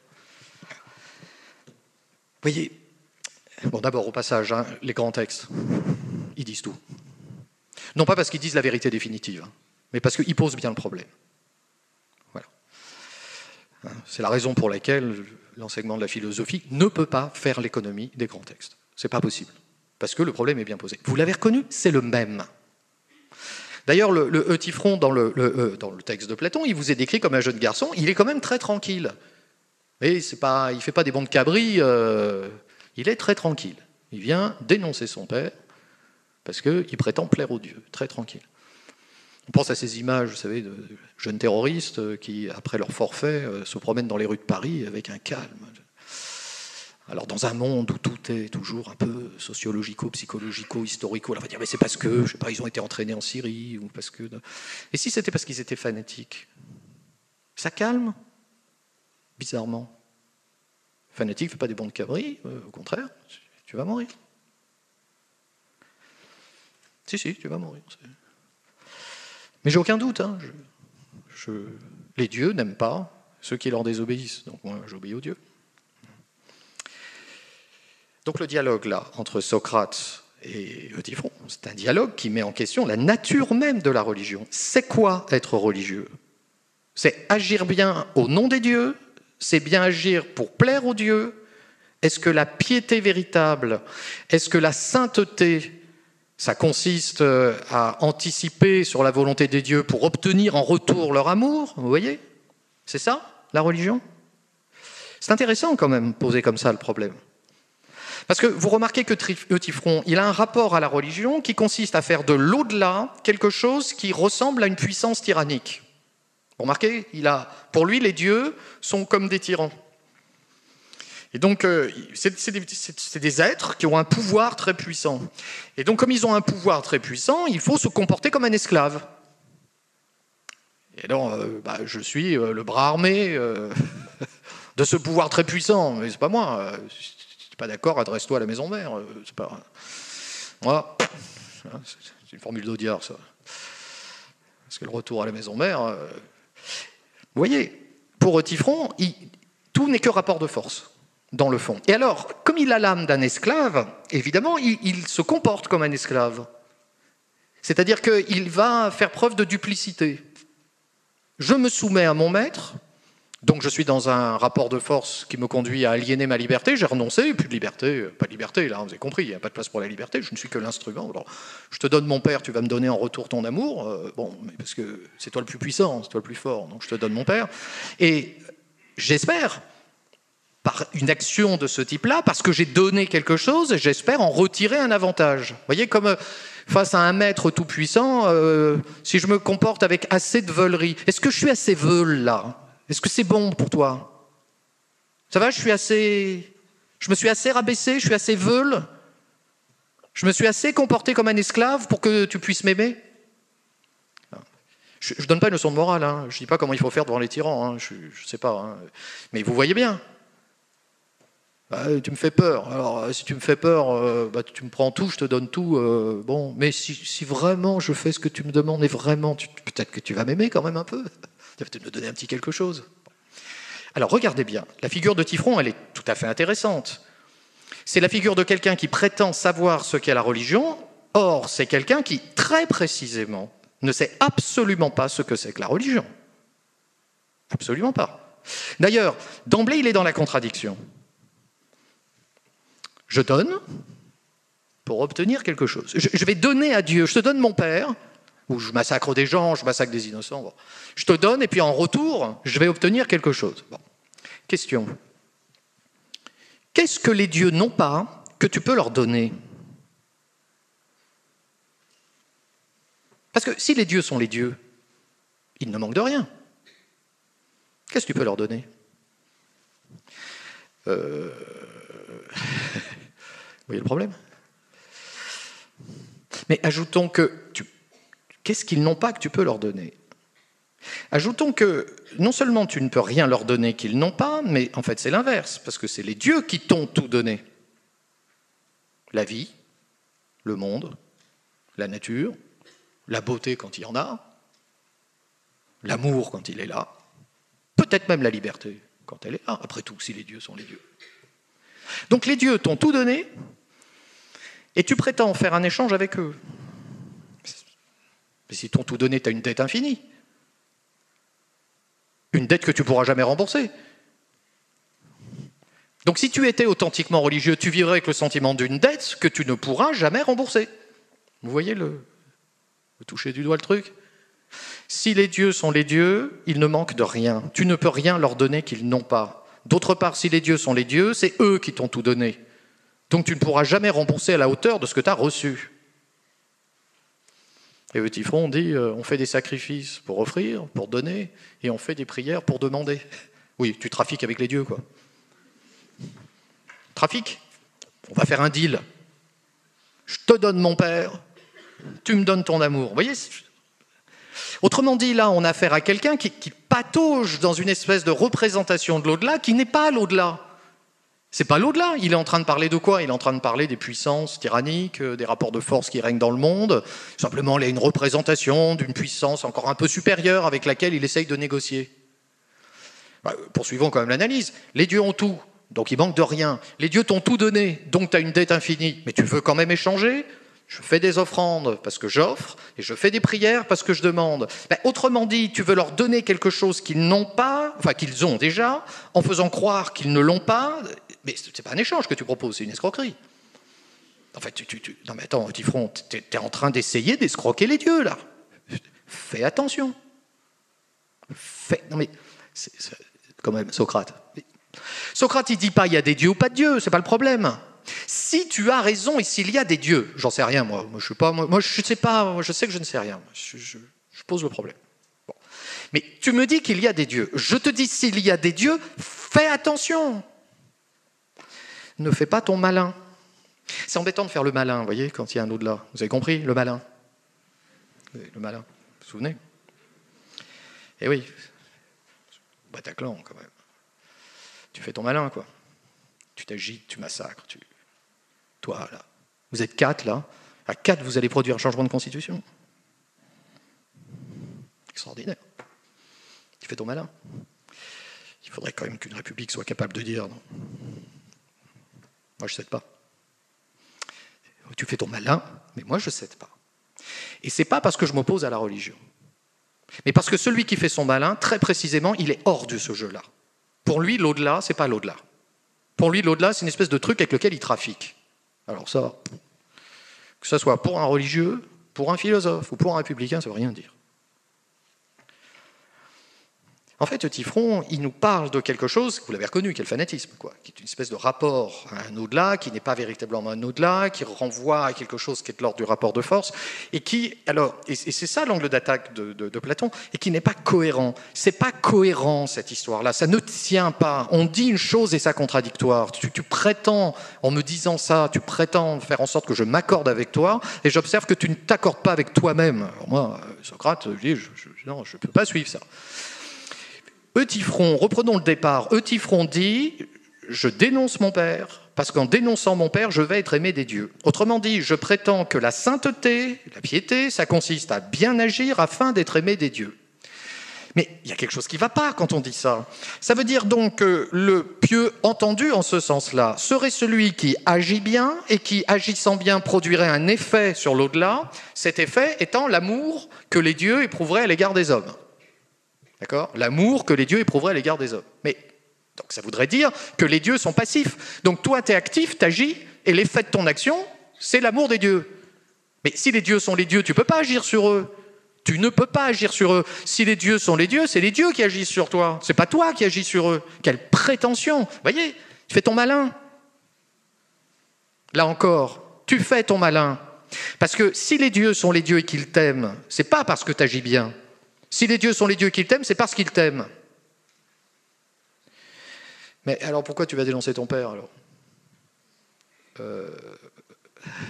Vous voyez, bon, d'abord, au passage, hein, les grands textes, ils disent tout. Non pas parce qu'ils disent la vérité définitive, hein, mais parce qu'ils posent bien le problème. Voilà. C'est la raison pour laquelle l'enseignement de la philosophie ne peut pas faire l'économie des grands textes. C'est pas possible, parce que le problème est bien posé. Vous l'avez reconnu, c'est le même. D'ailleurs, le, le Eutyphron, dans le, le, euh, dans le texte de Platon, il vous est décrit comme un jeune garçon, il est quand même très tranquille. Et c'est pas, il ne fait pas des bons de cabri, euh, il est très tranquille. Il vient dénoncer son père, parce qu'il prétend plaire aux dieux, très tranquille. On pense à ces images, vous savez, de jeunes terroristes qui, après leur forfait, se promènent dans les rues de Paris avec un calme. Alors, dans un monde où tout est toujours un peu sociologico, psychologico, historico, on va dire, mais c'est parce que, je sais pas, ils ont été entraînés en Syrie, ou parce que... Et si c'était parce qu'ils étaient fanatiques? Ça calme, bizarrement. Fanatique ne fait pas des bons de cabri, euh, au contraire, tu vas mourir. Si, si, tu vas mourir. Mais j'ai aucun doute, hein, je, je... les dieux n'aiment pas ceux qui leur désobéissent, donc moi j'obéis aux dieux. Donc le dialogue là, entre Socrate et Eutyphron, c'est un dialogue qui met en question la nature même de la religion. C'est quoi être religieux? C'est agir bien au nom des dieux? C'est bien agir pour plaire aux dieux? Est-ce que la piété véritable, est-ce que la sainteté, ça consiste à anticiper sur la volonté des dieux pour obtenir en retour leur amour? Vous voyez? C'est ça, la religion? C'est intéressant quand même, poser comme ça le problème. Parce que vous remarquez que Eutyphron, il a un rapport à la religion qui consiste à faire de l'au-delà quelque chose qui ressemble à une puissance tyrannique. Vous remarquez, il a, pour lui, les dieux sont comme des tyrans. Et donc, euh, c'est, c'est, des, c'est, c'est des êtres qui ont un pouvoir très puissant. Et donc, comme ils ont un pouvoir très puissant, il faut se comporter comme un esclave. Et alors, euh, bah, je suis euh, le bras armé euh, de ce pouvoir très puissant. Mais c'est pas moi. Euh, Si tu n'es pas d'accord, adresse-toi à la maison mère. C'est pas... Moi, c'est une formule d'Audiard, ça. Parce que le retour à la maison mère... Euh... Vous voyez, pour Eutyphron, il... tout n'est que rapport de force, dans le fond. Et alors, comme il a l'âme d'un esclave, évidemment, il, il se comporte comme un esclave. C'est-à-dire qu'il va faire preuve de duplicité. Je me soumets à mon maître... Donc je suis dans un rapport de force qui me conduit à aliéner ma liberté, j'ai renoncé, plus de liberté, pas de liberté, là, vous avez compris, il n'y a pas de place pour la liberté, je ne suis que l'instrument. Alors, je te donne mon père, tu vas me donner en retour ton amour, euh, bon, mais parce que c'est toi le plus puissant, c'est toi le plus fort, donc je te donne mon père. Et j'espère, par une action de ce type-là, parce que j'ai donné quelque chose, j'espère en retirer un avantage. Vous voyez, comme euh, face à un maître tout-puissant, euh, si je me comporte avec assez de veulerie, est-ce que je suis assez veule, là ? Est-ce que c'est bon pour toi? Ça va, je suis assez... Je me suis assez rabaissé, je suis assez veule? Je me suis assez comporté comme un esclave pour que tu puisses m'aimer? Je ne donne pas une leçon de morale, hein. Je ne dis pas comment il faut faire devant les tyrans, hein. Je ne sais pas. Hein. Mais vous voyez bien. Bah, tu me fais peur. Alors, si tu me fais peur, euh, bah, tu me prends tout, je te donne tout. Euh, bon, mais si, si vraiment je fais ce que tu me demandes, et vraiment, tu, peut-être que tu vas m'aimer quand même un peu. Tu vas peut-être me donner un petit quelque chose. Alors, regardez bien. La figure de Eutyphron, elle est tout à fait intéressante. C'est la figure de quelqu'un qui prétend savoir ce qu'est la religion. Or, c'est quelqu'un qui, très précisément, ne sait absolument pas ce que c'est que la religion. Absolument pas. D'ailleurs, d'emblée, il est dans la contradiction. Je donne pour obtenir quelque chose. Je, je vais donner à Dieu. Je te donne mon père, ou je massacre des gens, je massacre des innocents. Bon. Je te donne, et puis en retour, je vais obtenir quelque chose. Bon. Question. Qu'est-ce que les dieux n'ont pas que tu peux leur donner? Parce que si les dieux sont les dieux, ils ne manquent de rien. Qu'est-ce que tu peux leur donner? euh... Vous voyez le problème? Mais ajoutons que... Tu... Qu'est-ce qu'ils n'ont pas que tu peux leur donner? Ajoutons que non seulement tu ne peux rien leur donner qu'ils n'ont pas, mais en fait c'est l'inverse, parce que c'est les dieux qui t'ont tout donné. La vie, le monde, la nature, la beauté quand il y en a, l'amour quand il est là, peut-être même la liberté quand elle est là, après tout, si les dieux sont les dieux. Donc les dieux t'ont tout donné, et tu prétends faire un échange avec eux. Mais si t'ont tout donné, tu as une dette infinie. Une dette que tu ne pourras jamais rembourser. Donc si tu étais authentiquement religieux, tu vivrais avec le sentiment d'une dette que tu ne pourras jamais rembourser. Vous voyez le, le toucher du doigt le truc ? Si les dieux sont les dieux, ils ne manquent de rien. Tu ne peux rien leur donner qu'ils n'ont pas. D'autre part, si les dieux sont les dieux, c'est eux qui t'ont tout donné. Donc tu ne pourras jamais rembourser à la hauteur de ce que tu as reçu. Et Eutyphron dit, euh, on fait des sacrifices pour offrir, pour donner, et on fait des prières pour demander. Oui, tu trafiques avec les dieux, quoi. Trafic. On va faire un deal. Je te donne mon père, tu me donnes ton amour. Vous voyez ? Autrement dit, là, on a affaire à quelqu'un qui, qui patauge dans une espèce de représentation de l'au-delà qui n'est pas l'au-delà. C'est pas l'au-delà. Il est en train de parler de quoi ? Il est en train de parler des puissances tyranniques, des rapports de force qui règnent dans le monde. Simplement, il y a une représentation d'une puissance encore un peu supérieure avec laquelle il essaye de négocier. Poursuivons quand même l'analyse. Les dieux ont tout, donc il manque de rien. Les dieux t'ont tout donné, donc tu as une dette infinie. Mais tu veux quand même échanger ? Je fais des offrandes parce que j'offre, et je fais des prières parce que je demande. Ben, autrement dit, tu veux leur donner quelque chose qu'ils n'ont pas, enfin qu'ils ont déjà, en faisant croire qu'ils ne l'ont pas, mais ce n'est pas un échange que tu proposes, c'est une escroquerie. En fait, tu, tu, tu... non mais attends, Eutyphron, tu es en train d'essayer d'escroquer les dieux, là. Fais attention. Fais... Non mais, c'est, c'est... quand même, Socrate. Socrate, il ne dit pas il y a des dieux ou pas de dieux, c'est pas le problème. Si tu as raison et s'il y a des dieux, j'en sais rien moi, moi je sais pas, moi, moi je sais pas, moi, je sais que je ne sais rien, je, je, je pose le problème. Bon. Mais tu me dis qu'il y a des dieux, je te dis s'il y a des dieux, fais attention. Ne fais pas ton malin. C'est embêtant de faire le malin, vous voyez, quand il y a un au-delà. Vous avez compris, le malin. Le malin, vous vous souvenez ? Eh oui, Bataclan quand même. Tu fais ton malin, quoi. Tu t'agites, tu massacres, tu... Toi, là, vous êtes quatre, là. À quatre, vous allez produire un changement de constitution. Extraordinaire. Tu fais ton malin. Il faudrait quand même qu'une république soit capable de dire non. Moi, je ne cède pas. Tu fais ton malin, mais moi, je ne cède pas. Et ce n'est pas parce que je m'oppose à la religion. Mais parce que celui qui fait son malin, très précisément, il est hors de ce jeu-là. Pour lui, l'au-delà, ce n'est pas l'au-delà. Pour lui, l'au-delà, c'est une espèce de truc avec lequel il trafique. Alors ça, que ce soit pour un religieux, pour un philosophe ou pour un républicain, ça ne veut rien dire. En fait, Eutyphron, il nous parle de quelque chose, vous l'avez reconnu, qui est le fanatisme, quoi, qui est une espèce de rapport à un au-delà, qui n'est pas véritablement un au-delà, qui renvoie à quelque chose qui est de l'ordre du rapport de force, et qui, alors, et c'est ça l'angle d'attaque de, de, de Platon, et qui n'est pas cohérent. C'est pas cohérent, cette histoire-là, ça ne tient pas. On dit une chose et c'est contradictoire. Tu, tu prétends, en me disant ça, tu prétends faire en sorte que je m'accorde avec toi, et j'observe que tu ne t'accordes pas avec toi-même. Alors moi, Socrate, je dis, je, je, non, je ne peux pas suivre ça. Eutyphron, reprenons le départ, Eutyphron dit « Je dénonce mon père, parce qu'en dénonçant mon père, je vais être aimé des dieux. » Autrement dit, je prétends que la sainteté, la piété, ça consiste à bien agir afin d'être aimé des dieux. Mais il y a quelque chose qui ne va pas quand on dit ça. Ça veut dire donc que le pieux entendu en ce sens-là serait celui qui agit bien et qui, agissant bien, produirait un effet sur l'au-delà, cet effet étant l'amour que les dieux éprouveraient à l'égard des hommes. D'accord ? L'amour que les dieux éprouveraient à l'égard des hommes. Mais donc ça voudrait dire que les dieux sont passifs. Donc toi, tu es actif, tu agis, et l'effet de ton action, c'est l'amour des dieux. Mais si les dieux sont les dieux, tu ne peux pas agir sur eux. Tu ne peux pas agir sur eux. Si les dieux sont les dieux, c'est les dieux qui agissent sur toi. Ce n'est pas toi qui agis sur eux. Quelle prétention ! Vous voyez, tu fais ton malin. Là encore, tu fais ton malin. Parce que si les dieux sont les dieux et qu'ils t'aiment, ce n'est pas parce que tu agis bien. Si les dieux sont les dieux qu'ils t'aiment, c'est parce qu'ils t'aiment. Mais alors pourquoi tu vas dénoncer ton père alors ? euh...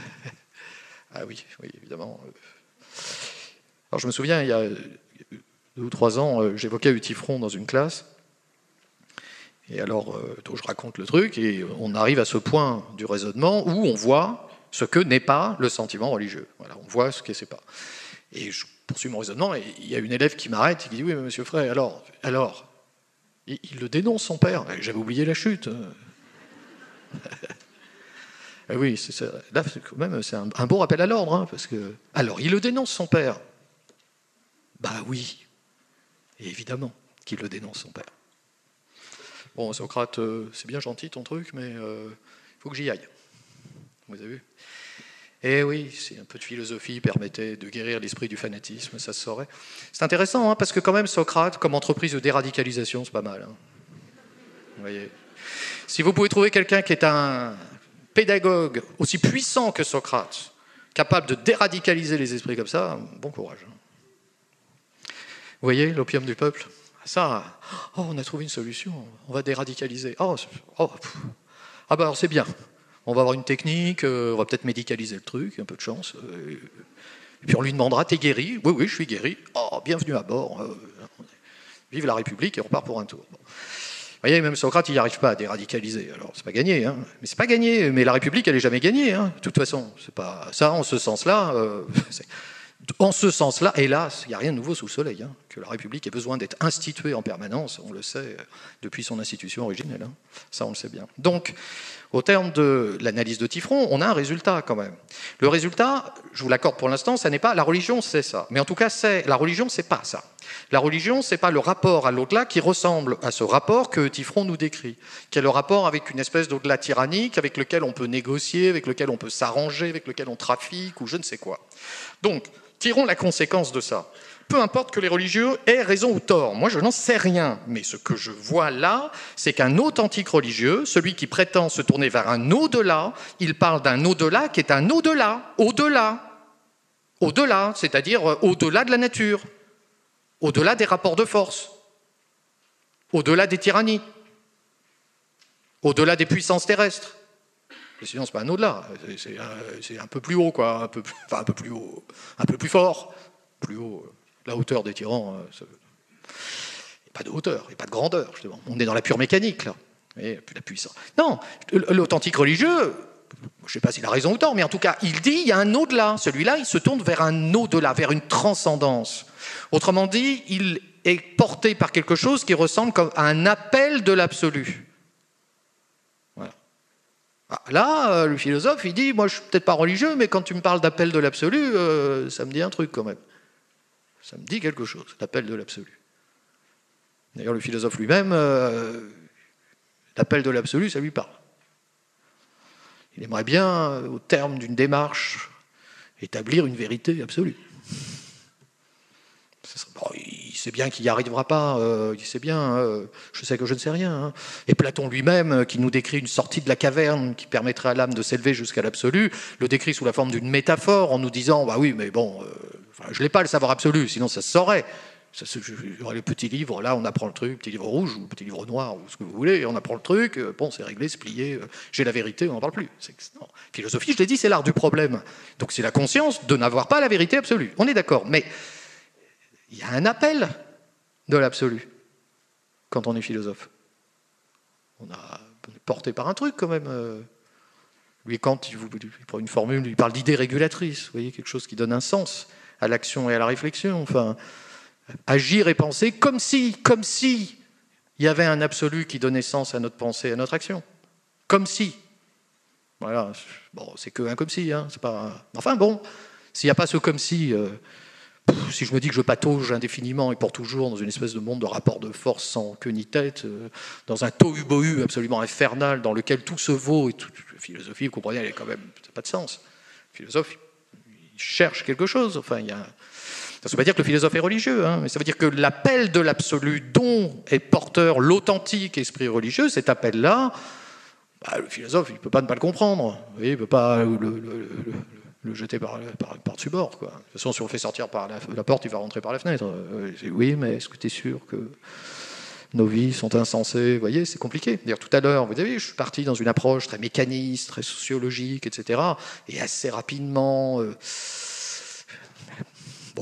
Ah oui, oui, évidemment. Alors je me souviens, il y a deux ou trois ans, euh, j'évoquais Eutyphron dans une classe. Et alors, euh, donc je raconte le truc, et on arrive à ce point du raisonnement où on voit ce que n'est pas le sentiment religieux. Voilà, on voit ce que c'est pas. Et je poursuis mon raisonnement, et il y a une élève qui m'arrête et qui dit « Oui, mais monsieur Frey, alors, alors, il, il le dénonce, son père. » J'avais oublié la chute. Et oui, c'est ça. Là, c'est quand même, c'est un, un beau rappel à l'ordre, hein, parce que... Alors, il le dénonce, son père. Bah oui, et évidemment qu'il le dénonce, son père. Bon, Socrate, euh, c'est bien gentil ton truc, mais il euh, faut que j'y aille. Vous avez vu ? Eh oui, si un peu de philosophie permettait de guérir l'esprit du fanatisme, ça se saurait. C'est intéressant, hein, parce que quand même, Socrate, comme entreprise de déradicalisation, c'est pas mal. Hein. Vous voyez ? Si vous pouvez trouver quelqu'un qui est un pédagogue aussi puissant que Socrate, capable de déradicaliser les esprits comme ça, bon courage. Vous voyez, l'opium du peuple ? Ça, oh, on a trouvé une solution, on va déradicaliser. Oh, oh, ah ben alors c'est bien, on va avoir une technique, euh, on va peut-être médicaliser le truc, un peu de chance. Euh, et puis on lui demandera, t'es guéri ? Oui, oui, je suis guéri. Oh, bienvenue à bord. Euh, vive la République et on part pour un tour. Bon. Vous voyez, même Socrate, il n'y arrive pas à déradicaliser. Alors, c'est pas gagné, hein. Mais c'est pas gagné. Mais la République, elle n'est jamais gagnée, hein. De toute façon, c'est pas ça. En ce sens-là, euh, c'est... en ce sens-là, hélas, il n'y a rien de nouveau sous le soleil. Hein. Que la République ait besoin d'être instituée en permanence, on le sait depuis son institution originelle. Hein. Ça, on le sait bien. Donc, au terme de l'analyse de Eutyphron, on a un résultat quand même. Le résultat, je vous l'accorde pour l'instant, ça n'est pas la religion, c'est ça. Mais en tout cas, c'est la religion, c'est pas ça. La religion, c'est pas le rapport à l'au-delà qui ressemble à ce rapport que Eutyphron nous décrit, qui est le rapport avec une espèce d'au-delà tyrannique, avec lequel on peut négocier, avec lequel on peut s'arranger, avec lequel on trafique ou je ne sais quoi. Donc, tirons la conséquence de ça. Peu importe que les religieux aient raison ou tort, moi je n'en sais rien, mais ce que je vois là, c'est qu'un authentique religieux, celui qui prétend se tourner vers un au-delà, il parle d'un au-delà qui est un au-delà, au-delà, au-delà, c'est-à-dire au-delà de la nature, au-delà des rapports de force, au-delà des tyrannies, au-delà des puissances terrestres. Et sinon, c'est pas un au-delà, c'est un, c'est un peu plus haut, quoi, un peu, enfin un peu plus haut, un peu plus fort, plus haut. La hauteur des tyrans, il n'y a pas de hauteur, il n'y a pas de grandeur, justement. On est dans la pure mécanique, là. Et la puissance. Non, l'authentique religieux, je ne sais pas s'il a raison ou tort, mais en tout cas, il dit il y a un au-delà. Celui-là, il se tourne vers un au-delà, vers une transcendance. Autrement dit, il est porté par quelque chose qui ressemble comme à un appel de l'absolu. Voilà. Là, le philosophe, il dit, moi, je ne suis peut-être pas religieux, mais quand tu me parles d'appel de l'absolu, euh, ça me dit un truc quand même. Ça me dit quelque chose, l'appel de l'absolu. D'ailleurs, le philosophe lui-même, euh, l'appel de l'absolu, ça lui parle. Il aimerait bien, au terme d'une démarche, établir une vérité absolue. Bon, il sait bien qu'il n'y arrivera pas, euh, il sait bien, euh, je sais que je ne sais rien. Hein. Et Platon lui-même, qui nous décrit une sortie de la caverne qui permettrait à l'âme de s'élever jusqu'à l'absolu, le décrit sous la forme d'une métaphore en nous disant, bah oui, mais bon, euh, enfin, je n'ai pas le savoir absolu, sinon ça se saurait. Ça, il y aurait le petit livre, là on apprend le truc, petit livre rouge ou petit livre noir, ou ce que vous voulez, et on apprend le truc, bon c'est réglé, c'est plié, euh, j'ai la vérité, on n'en parle plus. C'est, non. Philosophie, je l'ai dit, c'est l'art du problème. Donc c'est la conscience de n'avoir pas la vérité absolue. On est d'accord, mais il y a un appel de l'absolu quand on est philosophe. On a on est porté par un truc quand même. Lui, quand il, vous, il prend une formule, il parle d'idée régulatrice, vous voyez, quelque chose qui donne un sens à l'action et à la réflexion. Enfin, agir et penser comme si, comme si il y avait un absolu qui donnait sens à notre pensée et à notre action. Comme si. Voilà. Bon, c'est que un comme si, hein. C'est pas. Enfin bon, s'il n'y a pas ce comme si. Euh, Si je me dis que je patauge indéfiniment et pour toujours dans une espèce de monde de rapport de force sans queue ni tête, euh, dans un tohu-bohu absolument infernal dans lequel tout se vaut, et toute la philosophie, vous comprenez, elle est quand même, ça n'a pas de sens. Le philosophe, il cherche quelque chose. Enfin, il y a... Ça ne veut pas dire que le philosophe est religieux, hein, mais ça veut dire que l'appel de l'absolu dont est porteur l'authentique esprit religieux, cet appel-là, bah, le philosophe, il ne peut pas ne pas le comprendre. Vous voyez, il ne peut pas le, le, le, le le jeter par, par, par-dessus bord, quoi. De toute façon, si on le fait sortir par la, la porte, il va rentrer par la fenêtre. Euh, oui, mais est-ce que tu es sûr que nos vies sont insensées ? Vous voyez, c'est compliqué. D'ailleurs, tout à l'heure, vous avez vu, je suis parti dans une approche très mécaniste, très sociologique, et cetera. Et assez rapidement... Euh, bon,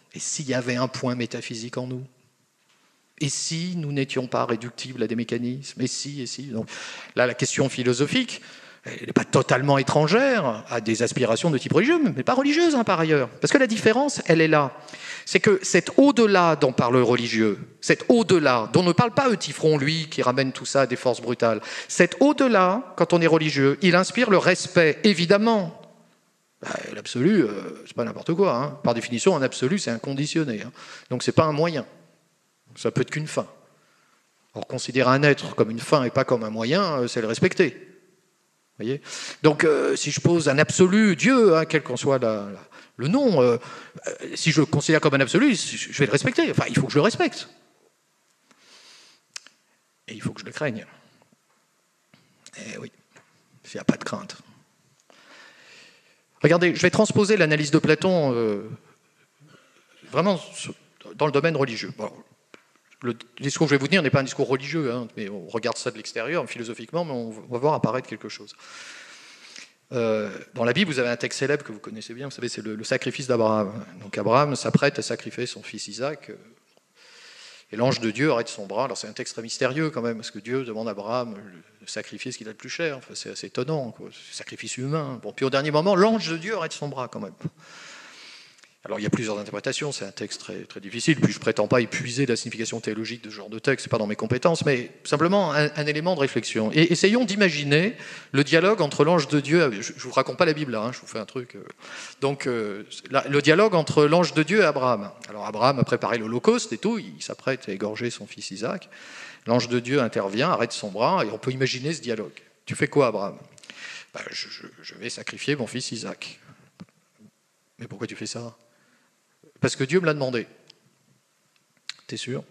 Et s'il y avait un point métaphysique en nous? Et si nous n'étions pas réductibles à des mécanismes? Et si, et si? Donc, là, la question philosophique, elle n'est pas totalement étrangère à des aspirations de type religieux, mais pas religieuses, hein, par ailleurs. Parce que la différence, elle est là. C'est que cet au-delà dont parle le religieux, cet au-delà, dont ne parle pas Eutyphron, lui, qui ramène tout ça à des forces brutales, cet au-delà, quand on est religieux, il inspire le respect, évidemment. Bah, l'absolu, euh, c'est pas n'importe quoi. Hein. Par définition, un absolu, c'est inconditionné. Hein. Donc, c'est pas un moyen. Ça peut être qu'une fin. Alors, considérer un être comme une fin et pas comme un moyen, c'est le respecter. Vous voyez ? Donc, euh, si je pose un absolu, Dieu, hein, quel qu'en soit la, la, le nom, euh, si je le considère comme un absolu, je vais le respecter. Enfin, il faut que je le respecte. Et il faut que je le craigne. Eh oui, il n'y a pas de crainte. Regardez, je vais transposer l'analyse de Platon euh, vraiment dans le domaine religieux. Bon, le discours que je vais vous tenir n'est pas un discours religieux, hein, mais on regarde ça de l'extérieur, philosophiquement, mais on va voir apparaître quelque chose. Euh, dans la Bible, vous avez un texte célèbre que vous connaissez bien, vous savez, c'est le, le sacrifice d'Abraham. Donc Abraham s'apprête à sacrifier son fils Isaac, et l'ange de Dieu arrête son bras. Alors c'est un texte très mystérieux quand même, parce que Dieu demande à Abraham de sacrifier ce qu'il a de plus cher. Enfin, c'est assez étonnant, quoi. C'est un sacrifice humain. Bon, puis au dernier moment, l'ange de Dieu arrête son bras quand même. Alors il y a plusieurs interprétations, c'est un texte très, très difficile, puis je ne prétends pas épuiser la signification théologique de ce genre de texte, ce n'est pas dans mes compétences, mais simplement un, un élément de réflexion. Et essayons d'imaginer le dialogue entre l'ange de Dieu, je ne vous raconte pas la Bible là, hein, je vous fais un truc. Donc euh, la, le dialogue entre l'ange de Dieu et Abraham. Alors Abraham a préparé l'Holocauste et tout, il s'apprête à égorger son fils Isaac. L'ange de Dieu intervient, arrête son bras, et on peut imaginer ce dialogue. Tu fais quoi, Abraham? Ben, je, je, je vais sacrifier mon fils Isaac. Mais pourquoi tu fais ça? Parce que Dieu me l'a demandé. T'es sûr?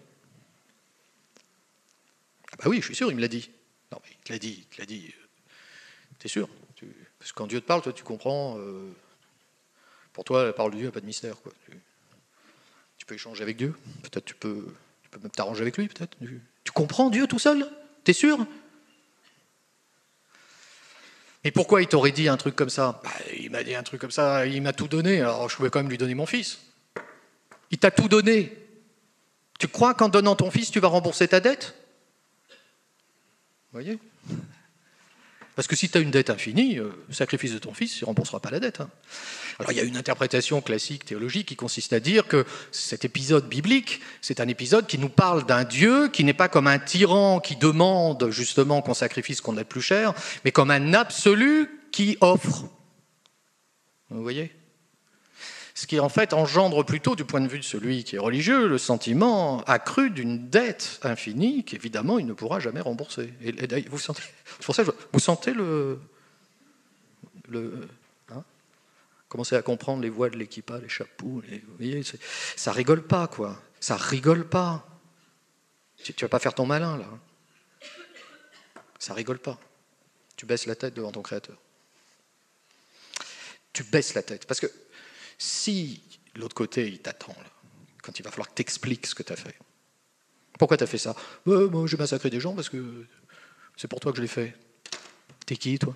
Ah bah oui, je suis sûr, il me l'a dit. Non, mais il te l'a dit, il te l'a dit. T'es sûr? tu... Parce que quand Dieu te parle, toi, tu comprends. Euh... Pour toi, la parole de Dieu n'a pas de mystère, quoi. Tu... tu peux échanger avec Dieu. Peut-être tu peux, tu peux même t'arranger avec lui, peut-être. Tu... tu comprends Dieu tout seul? T'es sûr? Et pourquoi il t'aurait dit un truc comme ça? Bah, il m'a dit un truc comme ça, il m'a tout donné, alors je pouvais quand même lui donner mon fils. Il t'a tout donné. Tu crois qu'en donnant ton fils, tu vas rembourser ta dette? Vous voyez? Parce que si tu as une dette infinie, le sacrifice de ton fils, il ne remboursera pas la dette. Hein. Alors il y a une interprétation classique théologique qui consiste à dire que cet épisode biblique, c'est un épisode qui nous parle d'un Dieu qui n'est pas comme un tyran qui demande justement qu'on sacrifie ce qu'on a de plus cher, mais comme un absolu qui offre. Vous voyez? Ce qui en fait engendre plutôt, du point de vue de celui qui est religieux, le sentiment accru d'une dette infinie qu'évidemment il ne pourra jamais rembourser. Et, et vous sentez, c'est pour ça que je, vous sentez le, le hein, commencez à comprendre les voix de l'équipa, les chapeaux, les, vous voyez, ça rigole pas quoi, ça rigole pas. Tu, tu vas pas faire ton malin là, ça rigole pas. Tu baisses la tête devant ton Créateur. Tu baisses la tête parce que si l'autre côté, il t'attend, là, quand il va falloir que tu expliques ce que tu as fait. Pourquoi tu as fait ça? euh, Moi, j'ai massacré des gens parce que c'est pour toi que je l'ai fait. T'es qui, toi?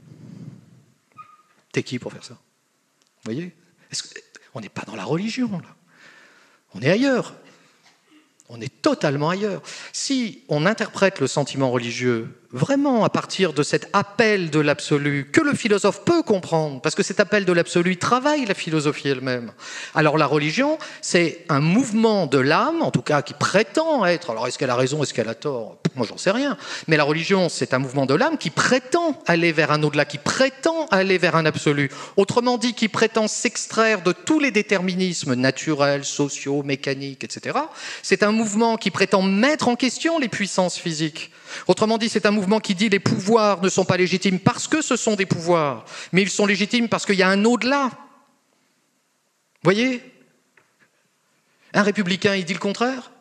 T'es qui pour faire ça? Vous voyez? Est-ce que... On n'est pas dans la religion, là. On est ailleurs. On est totalement ailleurs. Si on interprète le sentiment religieux vraiment à partir de cet appel de l'absolu que le philosophe peut comprendre, parce que cet appel de l'absolu travaille la philosophie elle-même, alors la religion, c'est un mouvement de l'âme, en tout cas qui prétend être, alors est-ce qu'elle a raison, est-ce qu'elle a tort? Moi j'en sais rien, mais la religion c'est un mouvement de l'âme qui prétend aller vers un au-delà, qui prétend aller vers un absolu, autrement dit qui prétend s'extraire de tous les déterminismes naturels, sociaux, mécaniques, et cetera. C'est un mouvement qui prétend mettre en question les puissances physiques. Autrement dit, c'est un mouvement qui dit les pouvoirs ne sont pas légitimes parce que ce sont des pouvoirs, mais ils sont légitimes parce qu'il y a un au-delà. Vous voyez? Un républicain, il dit le contraire?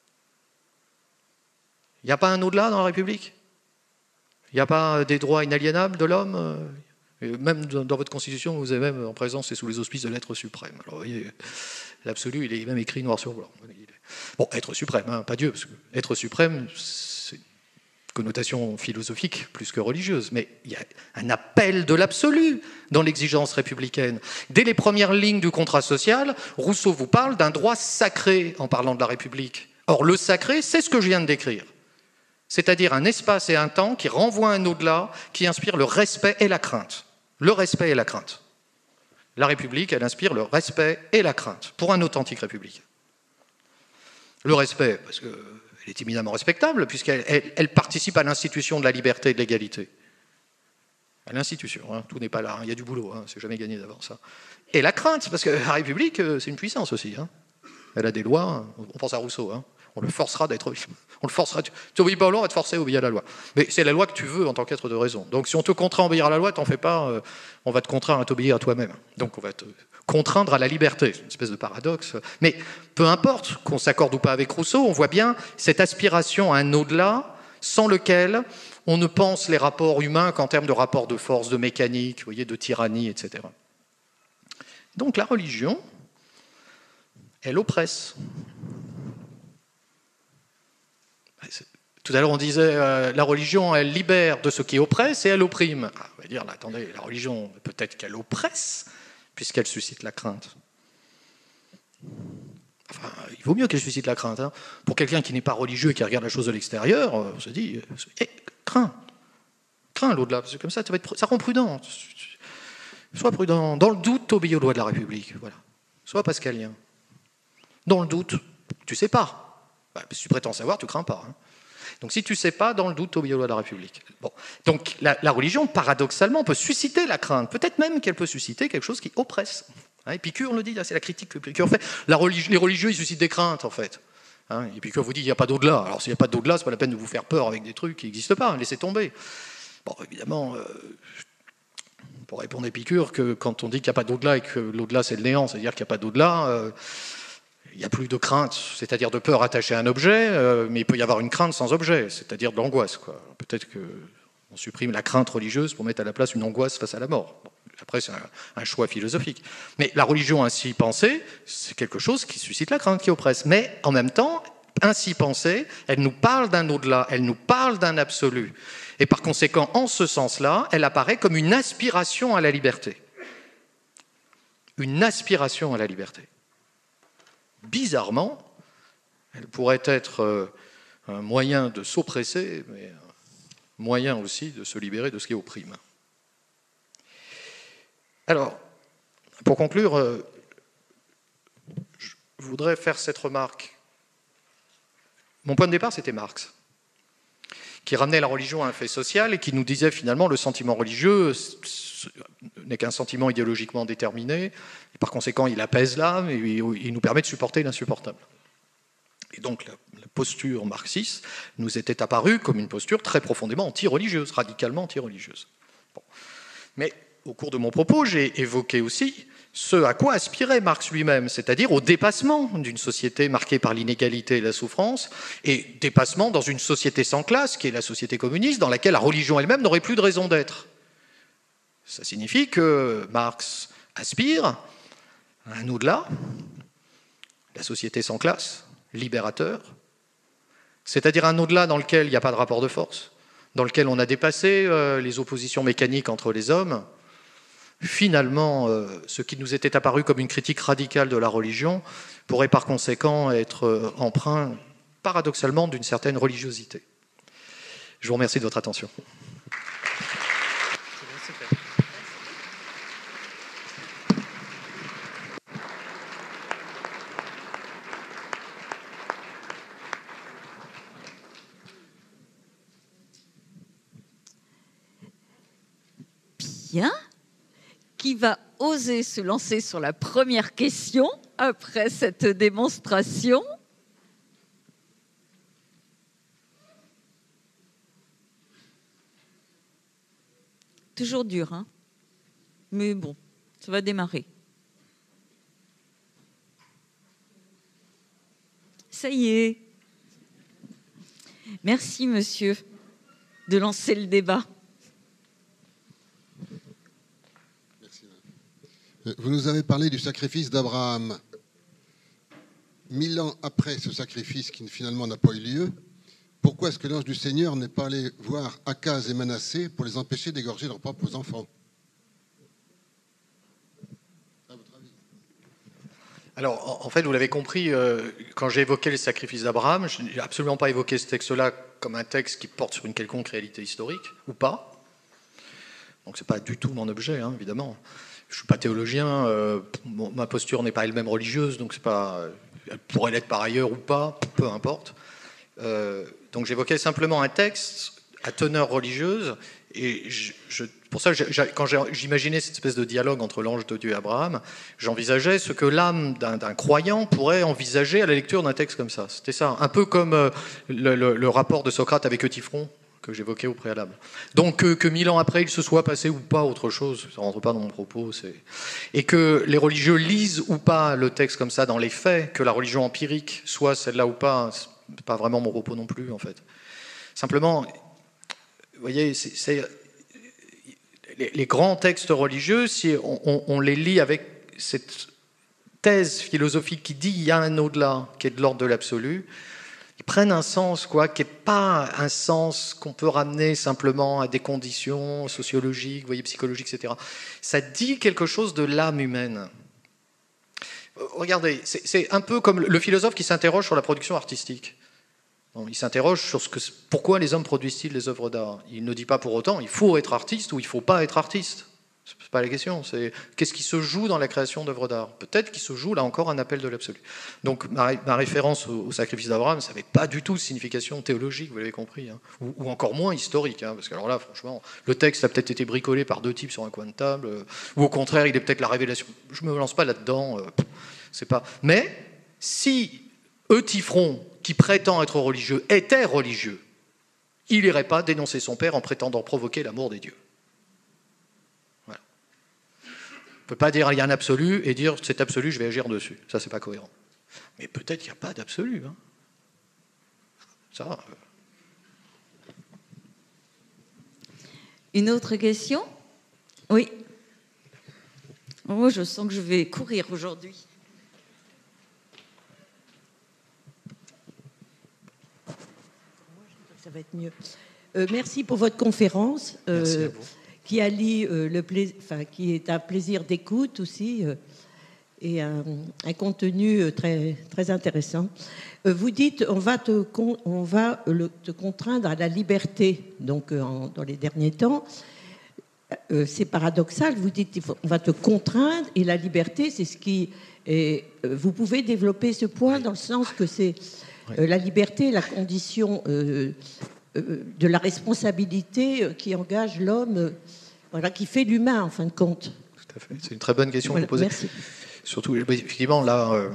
Il n'y a pas un au-delà dans la République? Il n'y a pas des droits inaliénables de l'homme? Même dans votre constitution, vous avez même en présence et sous les auspices de l'être suprême. Alors, vous voyez, l'absolu, il est même écrit noir sur blanc. Bon, être suprême, hein, pas Dieu, parce que être suprême, c'est connotation philosophique plus que religieuse, mais il y a un appel de l'absolu dans l'exigence républicaine. Dès les premières lignes du contrat social, Rousseau vous parle d'un droit sacré en parlant de la République. Or, le sacré, c'est ce que je viens de décrire. C'est-à-dire un espace et un temps qui renvoient à un au-delà, qui inspire le respect et la crainte. Le respect et la crainte. La République, elle inspire le respect et la crainte pour un authentique républicain. Le respect, parce qu'elle est éminemment respectable, puisqu'elle elle, elle participe à l'institution de la liberté et de l'égalité. À l'institution, hein, tout n'est pas là, hein, il y a du boulot, hein, c'est jamais gagné d'avance. Hein. Et la crainte, parce que la République, c'est une puissance aussi. Hein. Elle a des lois, on pense à Rousseau, hein. On le forcera d'être... On le forcera... Tu n'obéis pas aux lois, on va te forcer à obéir à la loi. Mais c'est la loi que tu veux en tant qu'être de raison. Donc si on te contraint à obéir à la loi, t'en fais pas, euh, on va te contraindre à t'obéir à toi-même. Donc on va te contraindre à la liberté. C'est une espèce de paradoxe. Mais peu importe qu'on s'accorde ou pas avec Rousseau, on voit bien cette aspiration à un au-delà sans lequel on ne pense les rapports humains qu'en termes de rapports de force, de mécanique, vous voyez, de tyrannie, et cetera. Donc la religion, elle oppresse. Tout à l'heure, on disait euh, la religion, elle libère de ce qui oppresse et elle opprime. Ah, on va dire, là, attendez, la religion, peut-être qu'elle oppresse, puisqu'elle suscite la crainte. Enfin, il vaut mieux qu'elle suscite la crainte. Hein. Pour quelqu'un qui n'est pas religieux et qui regarde la chose de l'extérieur, on se dit, hey, crains, crains l'au-delà, parce que comme ça, ça, va être, ça rend prudent. Sois prudent. Dans le doute, obéis aux lois de la République. Voilà. Sois pascalien. Dans le doute, tu sais pas. Bah, si tu prétends savoir, tu crains pas. Hein. Donc si tu ne sais pas, dans le doute, obéis aux lois de la République. Bon. Donc la, la religion, paradoxalement, peut susciter la crainte. Peut-être même qu'elle peut susciter quelque chose qui oppresse. Hein, Épicure le dit, c'est la critique que Épicure fait. La religi- les religieux, ils suscitent des craintes, en fait. Hein, Épicure vous dit, il n'y a pas d'au-delà. Alors s'il n'y a pas d'au-delà, ce n'est pas la peine de vous faire peur avec des trucs qui n'existent pas. Laissez tomber. Bon, évidemment, euh, pour répondre à Épicure, que quand on dit qu'il n'y a pas d'au-delà et que l'au-delà, c'est le néant, c'est-à-dire qu'il n'y a pas d'au-delà... Euh, il n'y a plus de crainte, c'est-à-dire de peur attachée à un objet, euh, mais il peut y avoir une crainte sans objet, c'est-à-dire de l'angoisse. Quoi. Peut-être qu'on supprime la crainte religieuse pour mettre à la place une angoisse face à la mort. Bon, après, c'est un, un choix philosophique. Mais la religion ainsi pensée, c'est quelque chose qui suscite la crainte, qui oppresse. Mais en même temps, ainsi pensée, elle nous parle d'un au-delà, elle nous parle d'un absolu. Et par conséquent, en ce sens-là, elle apparaît comme une aspiration à la liberté. Une aspiration à la liberté. Bizarrement, elle pourrait être un moyen de s'oppresser, mais un moyen aussi de se libérer de ce qui opprime. Alors, pour conclure, je voudrais faire cette remarque. Mon point de départ, c'était Marx, qui ramenait la religion à un fait social et qui nous disait finalement le sentiment religieux n'est qu'un sentiment idéologiquement déterminé, et par conséquent il apaise l'âme et il nous permet de supporter l'insupportable. Et donc la, la posture marxiste nous était apparue comme une posture très profondément anti-religieuse, radicalement anti-religieuse. Bon. Mais au cours de mon propos, j'ai évoqué aussi ce à quoi aspirait Marx lui-même, c'est-à-dire au dépassement d'une société marquée par l'inégalité et la souffrance, et dépassement dans une société sans classe, qui est la société communiste, dans laquelle la religion elle-même n'aurait plus de raison d'être. Ça signifie que Marx aspire à un au-delà, la société sans classe, libérateur, c'est-à-dire un au-delà dans lequel il n'y a pas de rapport de force, dans lequel on a dépassé euh, les oppositions mécaniques entre les hommes. Finalement, euh, ce qui nous était apparu comme une critique radicale de la religion pourrait par conséquent être euh, empreint, paradoxalement, d'une certaine religiosité. Je vous remercie de votre attention. Bien. Qui va oser se lancer sur la première question après cette démonstration? Toujours dur, hein? Mais bon, ça va démarrer. Ça y est. Merci, monsieur, de lancer le débat. Vous nous avez parlé du sacrifice d'Abraham. Mille ans après ce sacrifice qui finalement n'a pas eu lieu, pourquoi est-ce que l'ange du Seigneur n'est pas allé voir Akaz et Manassé pour les empêcher d'égorger leurs propres enfants? Alors, en fait, vous l'avez compris, euh, quand j'ai évoqué les sacrifices d'Abraham, je n'ai absolument pas évoqué ce texte-là comme un texte qui porte sur une quelconque réalité historique, ou pas. Donc, ce n'est pas du tout mon objet, hein, évidemment. Je ne suis pas théologien, euh, bon, ma posture n'est pas elle-même religieuse, donc c'est pas, elle pourrait l'être par ailleurs ou pas, peu importe. Euh, donc, j'évoquais simplement un texte à teneur religieuse, et je, je, pour ça, je, quand j'imaginais cette espèce de dialogue entre l'ange de Dieu et Abraham, j'envisageais ce que l'âme d'un, d'un croyant pourrait envisager à la lecture d'un texte comme ça. C'était ça, un peu comme euh, le, le, le rapport de Socrate avec Euthyphron, que j'évoquais au préalable. Donc que, que mille ans après, il se soit passé ou pas autre chose, ça ne rentre pas dans mon propos, c'est... et que les religieux lisent ou pas le texte comme ça dans les faits, que la religion empirique soit celle-là ou pas, c'est pas vraiment mon propos non plus, en fait. Simplement... Vous voyez, c'est, c'est, les, les grands textes religieux, si on, on, on les lit avec cette thèse philosophique qui dit qu'il y a un au-delà, qui est de l'ordre de l'absolu, ils prennent un sens quoi, qui n'est pas un sens qu'on peut ramener simplement à des conditions sociologiques, vous voyez, psychologiques, et cetera. Ça dit quelque chose de l'âme humaine. Regardez, c'est, c'est un peu comme le philosophe qui s'interroge sur la production artistique. Il s'interroge sur ce que, pourquoi les hommes produisent-ils les œuvres d'art. Il ne dit pas pour autant il faut être artiste ou il ne faut pas être artiste. Ce n'est pas la question. C'est qu'est-ce qui se joue dans la création d'œuvres d'art. Peut-être qu'il se joue là encore un appel de l'absolu. Donc ma, ma référence au, au sacrifice d'Abraham, ça n'avait pas du tout de signification théologique, vous l'avez compris, hein, ou, ou encore moins historique. Hein, parce que alors là, franchement, le texte a peut-être été bricolé par deux types sur un coin de table, euh, ou au contraire, il est peut-être la révélation. Je ne me lance pas là-dedans. Euh, c'est pas. Mais si Euthyphron, qui prétend être religieux, était religieux, il n'irait pas dénoncer son père en prétendant provoquer l'amour des dieux. Voilà. On ne peut pas dire il y a un absolu et dire c'est absolu, je vais agir dessus. Ça, c'est pas cohérent. Mais peut-être qu'il n'y a pas d'absolu. Hein. Ça. Euh... Une autre question? Oui. Oh, je sens que je vais courir aujourd'hui. Ça va être mieux. Euh, merci pour votre conférence, euh, qui allie euh, le pla... enfin, qui est un plaisir d'écoute aussi euh, et un, un contenu très très intéressant. Euh, vous dites on va te con... on va le... te contraindre à la liberté. Donc euh, en... dans les derniers temps, euh, c'est paradoxal. Vous dites faut... on va te contraindre et la liberté, c'est ce qui est... Vous pouvez développer ce point dans le sens que c'est Euh, la liberté, la condition euh, euh, de la responsabilité euh, qui engage l'homme, euh, voilà, qui fait l'humain en fin de compte. Tout à fait. C'est une très bonne question Voilà, que vous posez. merci. Surtout, effectivement, là, euh,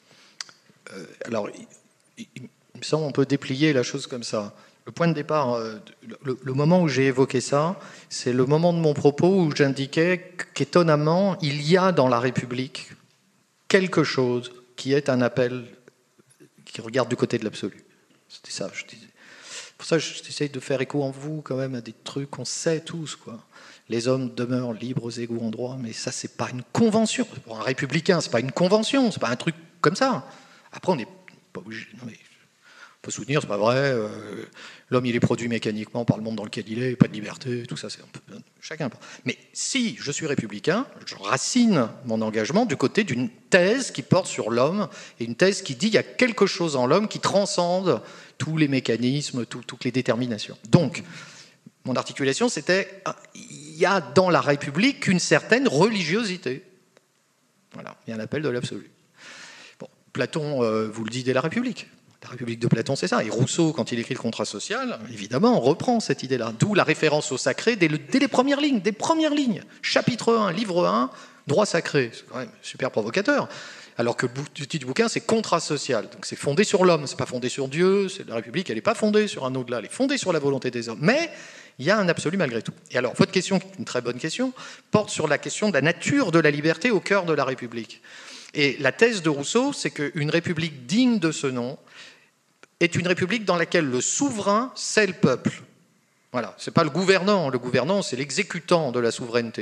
euh, alors, il, il, il me semble qu'on peut déplier la chose comme ça. Le point de départ, euh, le, le moment où j'ai évoqué ça, c'est le moment de mon propos où j'indiquais qu'étonnamment, il y a dans la République quelque chose qui est un appel qui regarde du côté de l'absolu. C'était ça, je disais. Pour ça, j'essaye de faire écho en vous quand même à des trucs qu'on sait tous, quoi. Les hommes demeurent libres, égaux en droit, mais ça, c'est pas une convention. Pour un républicain, c'est pas une convention, c'est pas un truc comme ça. Après, on n'est pas obligé. Non, mais on peut soutenir, c'est pas vrai. Euh, l'homme, il est produit mécaniquement par le monde dans lequel il est, pas de liberté, tout ça, c'est un peu, chacun. Mais si je suis républicain, je racine mon engagement du côté d'une thèse qui porte sur l'homme et une thèse qui dit qu'il y a quelque chose en l'homme qui transcende tous les mécanismes, tout, toutes les déterminations. Donc, mon articulation, c'était il y a dans la République une certaine religiosité. Voilà, il y a un appel de l'absolu. Bon, Platon euh, vous le dit dès la République. La République de Platon, c'est ça. Et Rousseau, quand il écrit le contrat social, évidemment, reprend cette idée-là. D'où la référence au sacré dès, le, dès les premières lignes, des premières lignes. Chapitre un, livre un, droit sacré. C'est quand même super provocateur. Alors que le titre du bouquin, c'est contrat social. Donc c'est fondé sur l'homme, c'est pas fondé sur Dieu. C'est, la République, elle n'est pas fondée sur un au-delà, elle est fondée sur la volonté des hommes. Mais il y a un absolu malgré tout. Et alors, votre question, qui est une très bonne question, porte sur la question de la nature de la liberté au cœur de la République. Et la thèse de Rousseau, c'est qu'une République digne de ce nom est une république dans laquelle le souverain, c'est le peuple. Voilà, c'est pas le gouvernant. Le gouvernant, c'est l'exécutant de la souveraineté.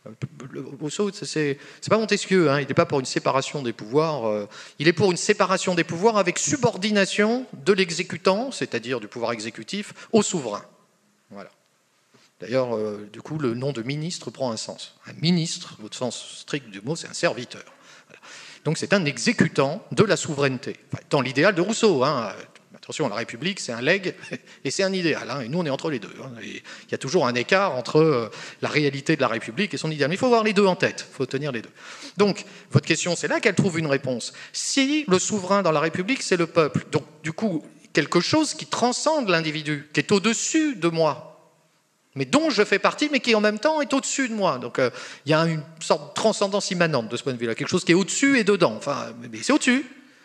Rousseau, c'est pas Montesquieu, hein, il n'est pas pour une séparation des pouvoirs, euh, il est pour une séparation des pouvoirs avec subordination de l'exécutant, c'est-à-dire du pouvoir exécutif, au souverain. Voilà. D'ailleurs, euh, du coup, le nom de ministre prend un sens. Un ministre, au sens strict du mot, c'est un serviteur. Voilà. Donc c'est un exécutant de la souveraineté, enfin, dans l'idéal de Rousseau, hein. Attention, la République, c'est un legs et c'est un idéal. Hein, et nous, on est entre les deux. Hein, il y a toujours un écart entre euh, la réalité de la République et son idéal. Mais il faut avoir les deux en tête. Il faut tenir les deux. Donc, votre question, c'est là qu'elle trouve une réponse. Si le souverain dans la République, c'est le peuple, donc, du coup, quelque chose qui transcende l'individu, qui est au-dessus de moi, mais dont je fais partie, mais qui, en même temps, est au-dessus de moi. Donc, euh, il y a une sorte de transcendance immanente de ce point de vue-là. Quelque chose qui est au-dessus et dedans. Enfin, mais c'est au-dessus.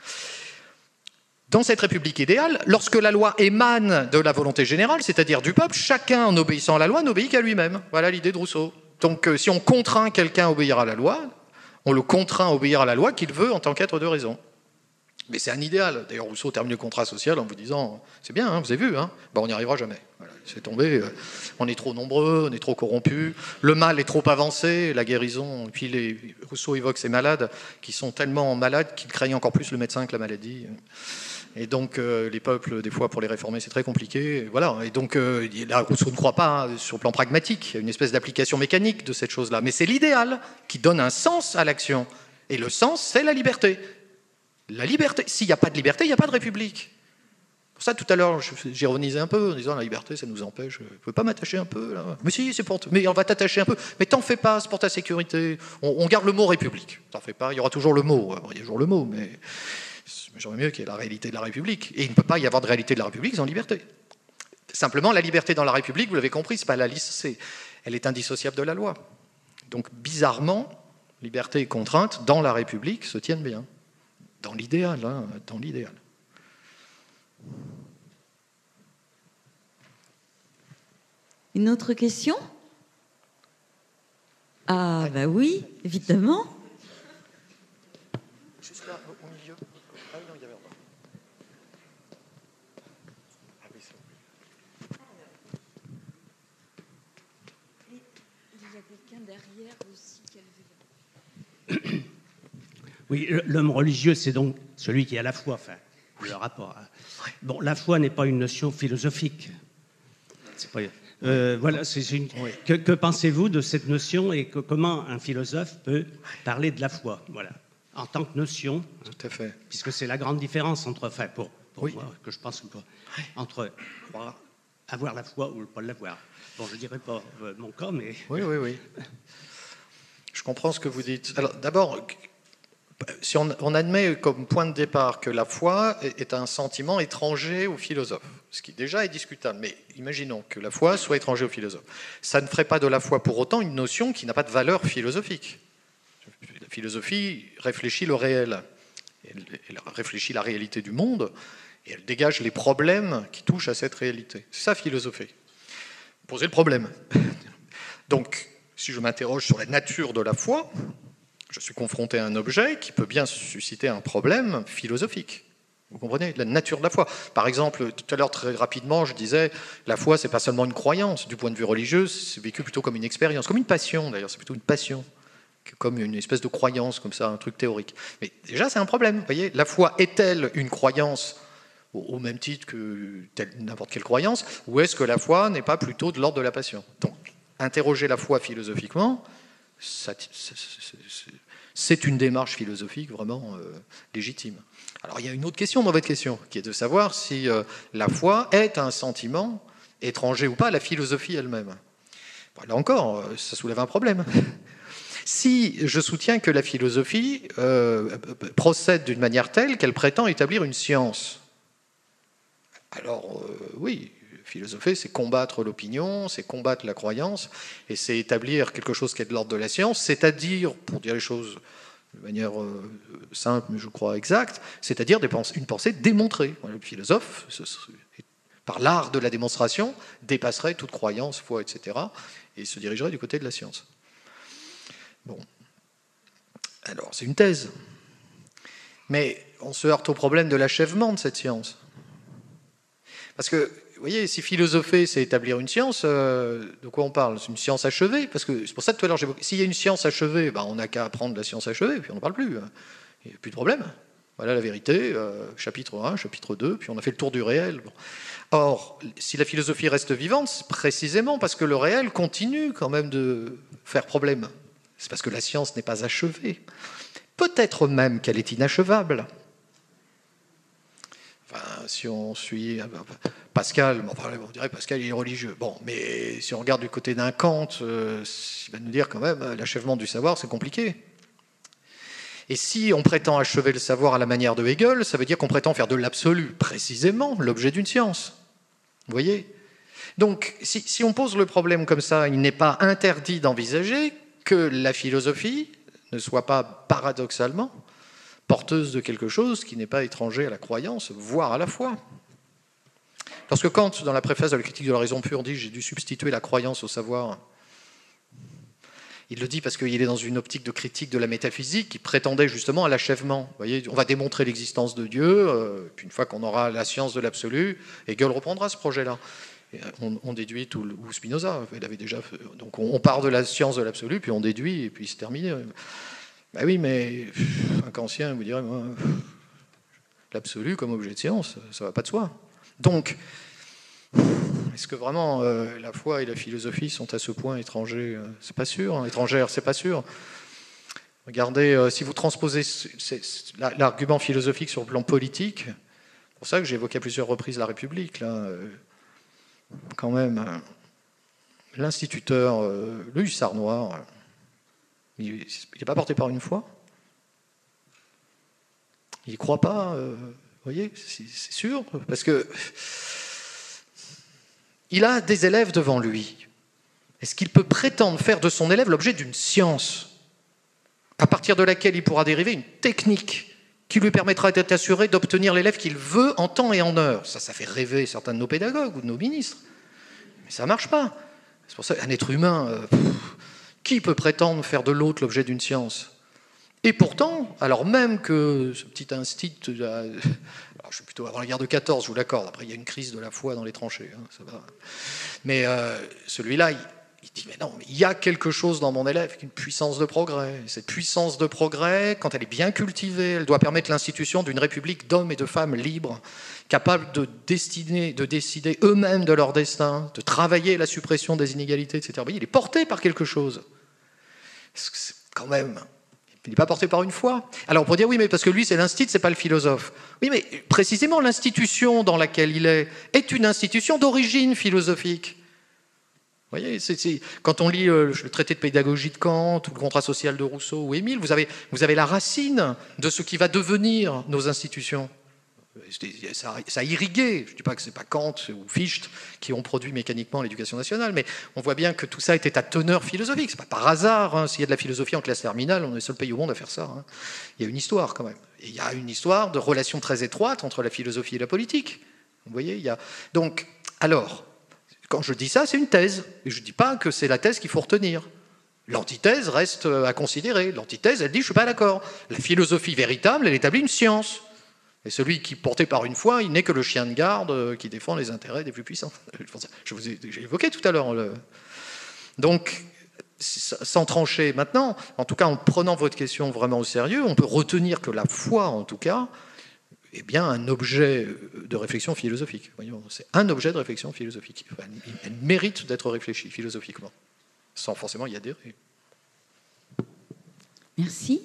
Dans cette République idéale, lorsque la loi émane de la volonté générale, c'est-à-dire du peuple, chacun, en obéissant à la loi, n'obéit qu'à lui-même. Voilà l'idée de Rousseau. Donc, euh, si on contraint quelqu'un à obéir à la loi, on le contraint à obéir à la loi qu'il veut en tant qu'être de raison. Mais c'est un idéal. D'ailleurs, Rousseau termine le contrat social en vous disant « c'est bien, hein, vous avez vu, hein ben, on n'y arrivera jamais. Voilà, c'est tombé, euh, on est trop nombreux, on est trop corrompus, le mal est trop avancé, la guérison... » Puis les, Rousseau évoque ces malades qui sont tellement malades qu'ils craignent encore plus le médecin que la maladie. Et donc, euh, les peuples, des fois, pour les réformer, c'est très compliqué. Et voilà. Et donc, euh, là, Rousseau ne croit pas sur le plan pragmatique. Il y a une espèce d'application mécanique de cette chose-là. Mais c'est l'idéal qui donne un sens à l'action. Et le sens, c'est la liberté. La liberté. S'il n'y a pas de liberté, il n'y a pas de République. Pour ça, tout à l'heure, j'ironisais un peu en disant la liberté, ça nous empêche. Je ne peux pas m'attacher un peu, là. Mais si, c'est pour... Mais on va t'attacher un peu. Mais t'en fais pas, c'est pour ta sécurité. On, on garde le mot République. T'en fais pas, il y aura toujours le mot. Alors, il y a toujours le mot, mais... J'aurais mieux qu'il y ait la réalité de la République. Et il ne peut pas y avoir de réalité de la République sans liberté. Simplement, la liberté dans la République, vous l'avez compris, c'est pas la liste, c'est, elle est indissociable de la loi. Donc, bizarrement, liberté et contrainte, dans la République, se tiennent bien. Dans l'idéal, hein, dans l'idéal. Une autre question ? Ah, bah oui, évidemment. Juste là, au milieu. Ah non, il y avait en bas. Ah oui, c'est... Il y a quelqu'un derrière aussi qui a levé la main. Oui, l'homme religieux, c'est donc celui qui a la foi, enfin, le rapport. Bon, la foi n'est pas une notion philosophique. C'est pas... Euh, voilà, c'est une... oui. Que, que pensez-vous de cette notion et que, comment un philosophe peut parler de la foi, voilà, en tant que notion? Tout à fait. Puisque c'est la grande différence entre, enfin, pour, pour oui. moi, que je pense pas, entre croire, avoir la foi ou ne pas l'avoir. Bon, je ne dirais pas euh, mon cas, mais... Oui, oui, oui. Je comprends ce que vous dites. Alors, d'abord, si on, on admet comme point de départ que la foi est un sentiment étranger au philosophe, ce qui déjà est discutable, mais imaginons que la foi soit étranger au philosophe, ça ne ferait pas de la foi pour autant une notion qui n'a pas de valeur philosophique. La philosophie réfléchit le réel, elle, elle réfléchit la réalité du monde, et elle dégage les problèmes qui touchent à cette réalité. C'est ça, philosopher. Poser le problème. Donc, si je m'interroge sur la nature de la foi, je suis confronté à un objet qui peut bien susciter un problème philosophique. Vous comprenez? La nature de la foi. Par exemple, tout à l'heure, très rapidement, je disais, la foi, c'est pas seulement une croyance. Du point de vue religieux, c'est vécu plutôt comme une expérience, comme une passion, d'ailleurs. C'est plutôt une passion, comme une espèce de croyance, comme ça, un truc théorique. Mais déjà, c'est un problème. Vous voyez, la foi est-elle une croyance au même titre que n'importe quelle croyance, ou est-ce que la foi n'est pas plutôt de l'ordre de la passion? Donc, interroger la foi philosophiquement, ça, c'est une démarche philosophique vraiment euh, légitime. Alors, il y a une autre question dans votre question, qui est de savoir si euh, la foi est un sentiment étranger ou pas à la philosophie elle-même. Bon, là encore, ça soulève un problème. Si je soutiens que la philosophie euh, procède d'une manière telle qu'elle prétend établir une science, alors euh, oui, philosopher, c'est combattre l'opinion, c'est combattre la croyance, et c'est établir quelque chose qui est de l'ordre de la science, c'est-à-dire, pour dire les choses de manière euh, simple, mais je crois exacte, c'est-à-dire une pensée démontrée. Voilà, le philosophe, ce serait, par l'art de la démonstration, dépasserait toute croyance, foi, et cetera, et se dirigerait du côté de la science. Bon. Alors, c'est une thèse. Mais on se heurte au problème de l'achèvement de cette science. Parce que vous voyez, si philosopher, c'est établir une science, euh, de quoi on parle? C'est une science achevée, parce que c'est pour ça que tout à l'heure j'évoquais. S'il y a une science achevée, ben, on n'a qu'à apprendre la science achevée, puis on n'en parle plus. Il n'y a plus de problème. Voilà la vérité, euh, chapitre un, chapitre deux, puis on a fait le tour du réel. Bon. Or, si la philosophie reste vivante, c'est précisément parce que le réel continue quand même de faire problème. C'est parce que la science n'est pas achevée. Peut-être même qu'elle est inachevable. Enfin, si on suit Pascal, on dirait Pascal il est religieux. Bon, mais si on regarde du côté d'un Kant, euh, il va nous dire quand même l'achèvement du savoir, c'est compliqué. Et si on prétend achever le savoir à la manière de Hegel, ça veut dire qu'on prétend faire de l'absolu, précisément, l'objet d'une science. Vous voyez ? Donc, si, si on pose le problème comme ça, il n'est pas interdit d'envisager que la philosophie ne soit pas paradoxalement porteuse de quelque chose qui n'est pas étranger à la croyance, voire à la foi. Lorsque Kant, dans la préface de la critique de la raison pure, dit « j'ai dû substituer la croyance au savoir », il le dit parce qu'il est dans une optique de critique de la métaphysique qui prétendait justement à l'achèvement. Vous voyez, on va démontrer l'existence de Dieu, euh, puis une fois qu'on aura la science de l'absolu, Hegel reprendra ce projet-là. Et on, on déduit tout, ou Spinoza, il avait déjà fait, donc on, on part de la science de l'absolu, puis on déduit, et puis c'est terminé. Ben oui, mais un kantien vous dirait, moi, l'absolu comme objet de science, ça ne va pas de soi. Donc, est-ce que vraiment euh, la foi et la philosophie sont à ce point étrangers? C'est pas sûr. Hein, étrangères, c'est pas sûr. Regardez, euh, si vous transposez l'argument philosophique sur le plan politique, c'est pour ça que j'ai évoqué à plusieurs reprises la République, là, euh, quand même, euh, l'instituteur, euh, le hussard noir, il n'est pas porté par une foi. Il n'y croit pas, euh, vous voyez, c'est sûr, parce que il a des élèves devant lui. Est-ce qu'il peut prétendre faire de son élève l'objet d'une science à partir de laquelle il pourra dériver une technique qui lui permettra d'être assuré d'obtenir l'élève qu'il veut en temps et en heure? Ça, ça fait rêver certains de nos pédagogues ou de nos ministres. Mais ça ne marche pas. C'est pour ça qu'un être humain, euh, pff, qui peut prétendre faire de l'autre l'objet d'une science? Et pourtant, alors même que ce petit instinct... Euh, alors je suis plutôt avant la guerre de quatorze, je vous l'accorde. Après, il y a une crise de la foi dans les tranchées. Hein, ça va. Mais euh, celui-là, il, il dit, mais non, mais il y a quelque chose dans mon élève, une puissance de progrès. Et cette puissance de progrès, quand elle est bien cultivée, elle doit permettre l'institution d'une république d'hommes et de femmes libres, capables de, destiner, de décider eux-mêmes de leur destin, de travailler la suppression des inégalités, et cetera. Vous voyez, il est porté par quelque chose. C'est quand même... Il n'est pas porté par une foi. Alors on pourrait dire, oui, mais parce que lui, c'est l'instit, c'est pas le philosophe. Oui, mais précisément, l'institution dans laquelle il est est une institution d'origine philosophique. Vous voyez, c'est, c'est, quand on lit le, le traité de pédagogie de Kant ou le contrat social de Rousseau ou Émile, vous avez, vous avez la racine de ce qui va devenir nos institutions. Ça, ça a irrigué, je ne dis pas que ce n'est pas Kant ou Fichte qui ont produit mécaniquement l'éducation nationale, mais on voit bien que tout ça était à teneur philosophique. Ce n'est pas par hasard, hein, s'il y a de la philosophie en classe terminale, on est le seul pays au monde à faire ça. Hein. Il y a une histoire quand même. Et il y a une histoire de relation très étroite entre la philosophie et la politique. Vous voyez, il y a... Donc, alors, quand je dis ça, c'est une thèse. Et je ne dis pas que c'est la thèse qu'il faut retenir. L'antithèse reste à considérer. L'antithèse, elle dit, je ne suis pas d'accord. La philosophie véritable, elle établit une science. Et celui qui, porté par une foi, il n'est que le chien de garde qui défend les intérêts des plus puissants. Je vous ai, j'ai évoqué tout à l'heure. Le... Donc, sans trancher maintenant, en tout cas en prenant votre question vraiment au sérieux, on peut retenir que la foi, en tout cas, est bien un objet de réflexion philosophique. Voyons, c'est un objet de réflexion philosophique. Enfin, elle mérite d'être réfléchie philosophiquement, sans forcément y adhérer. Merci.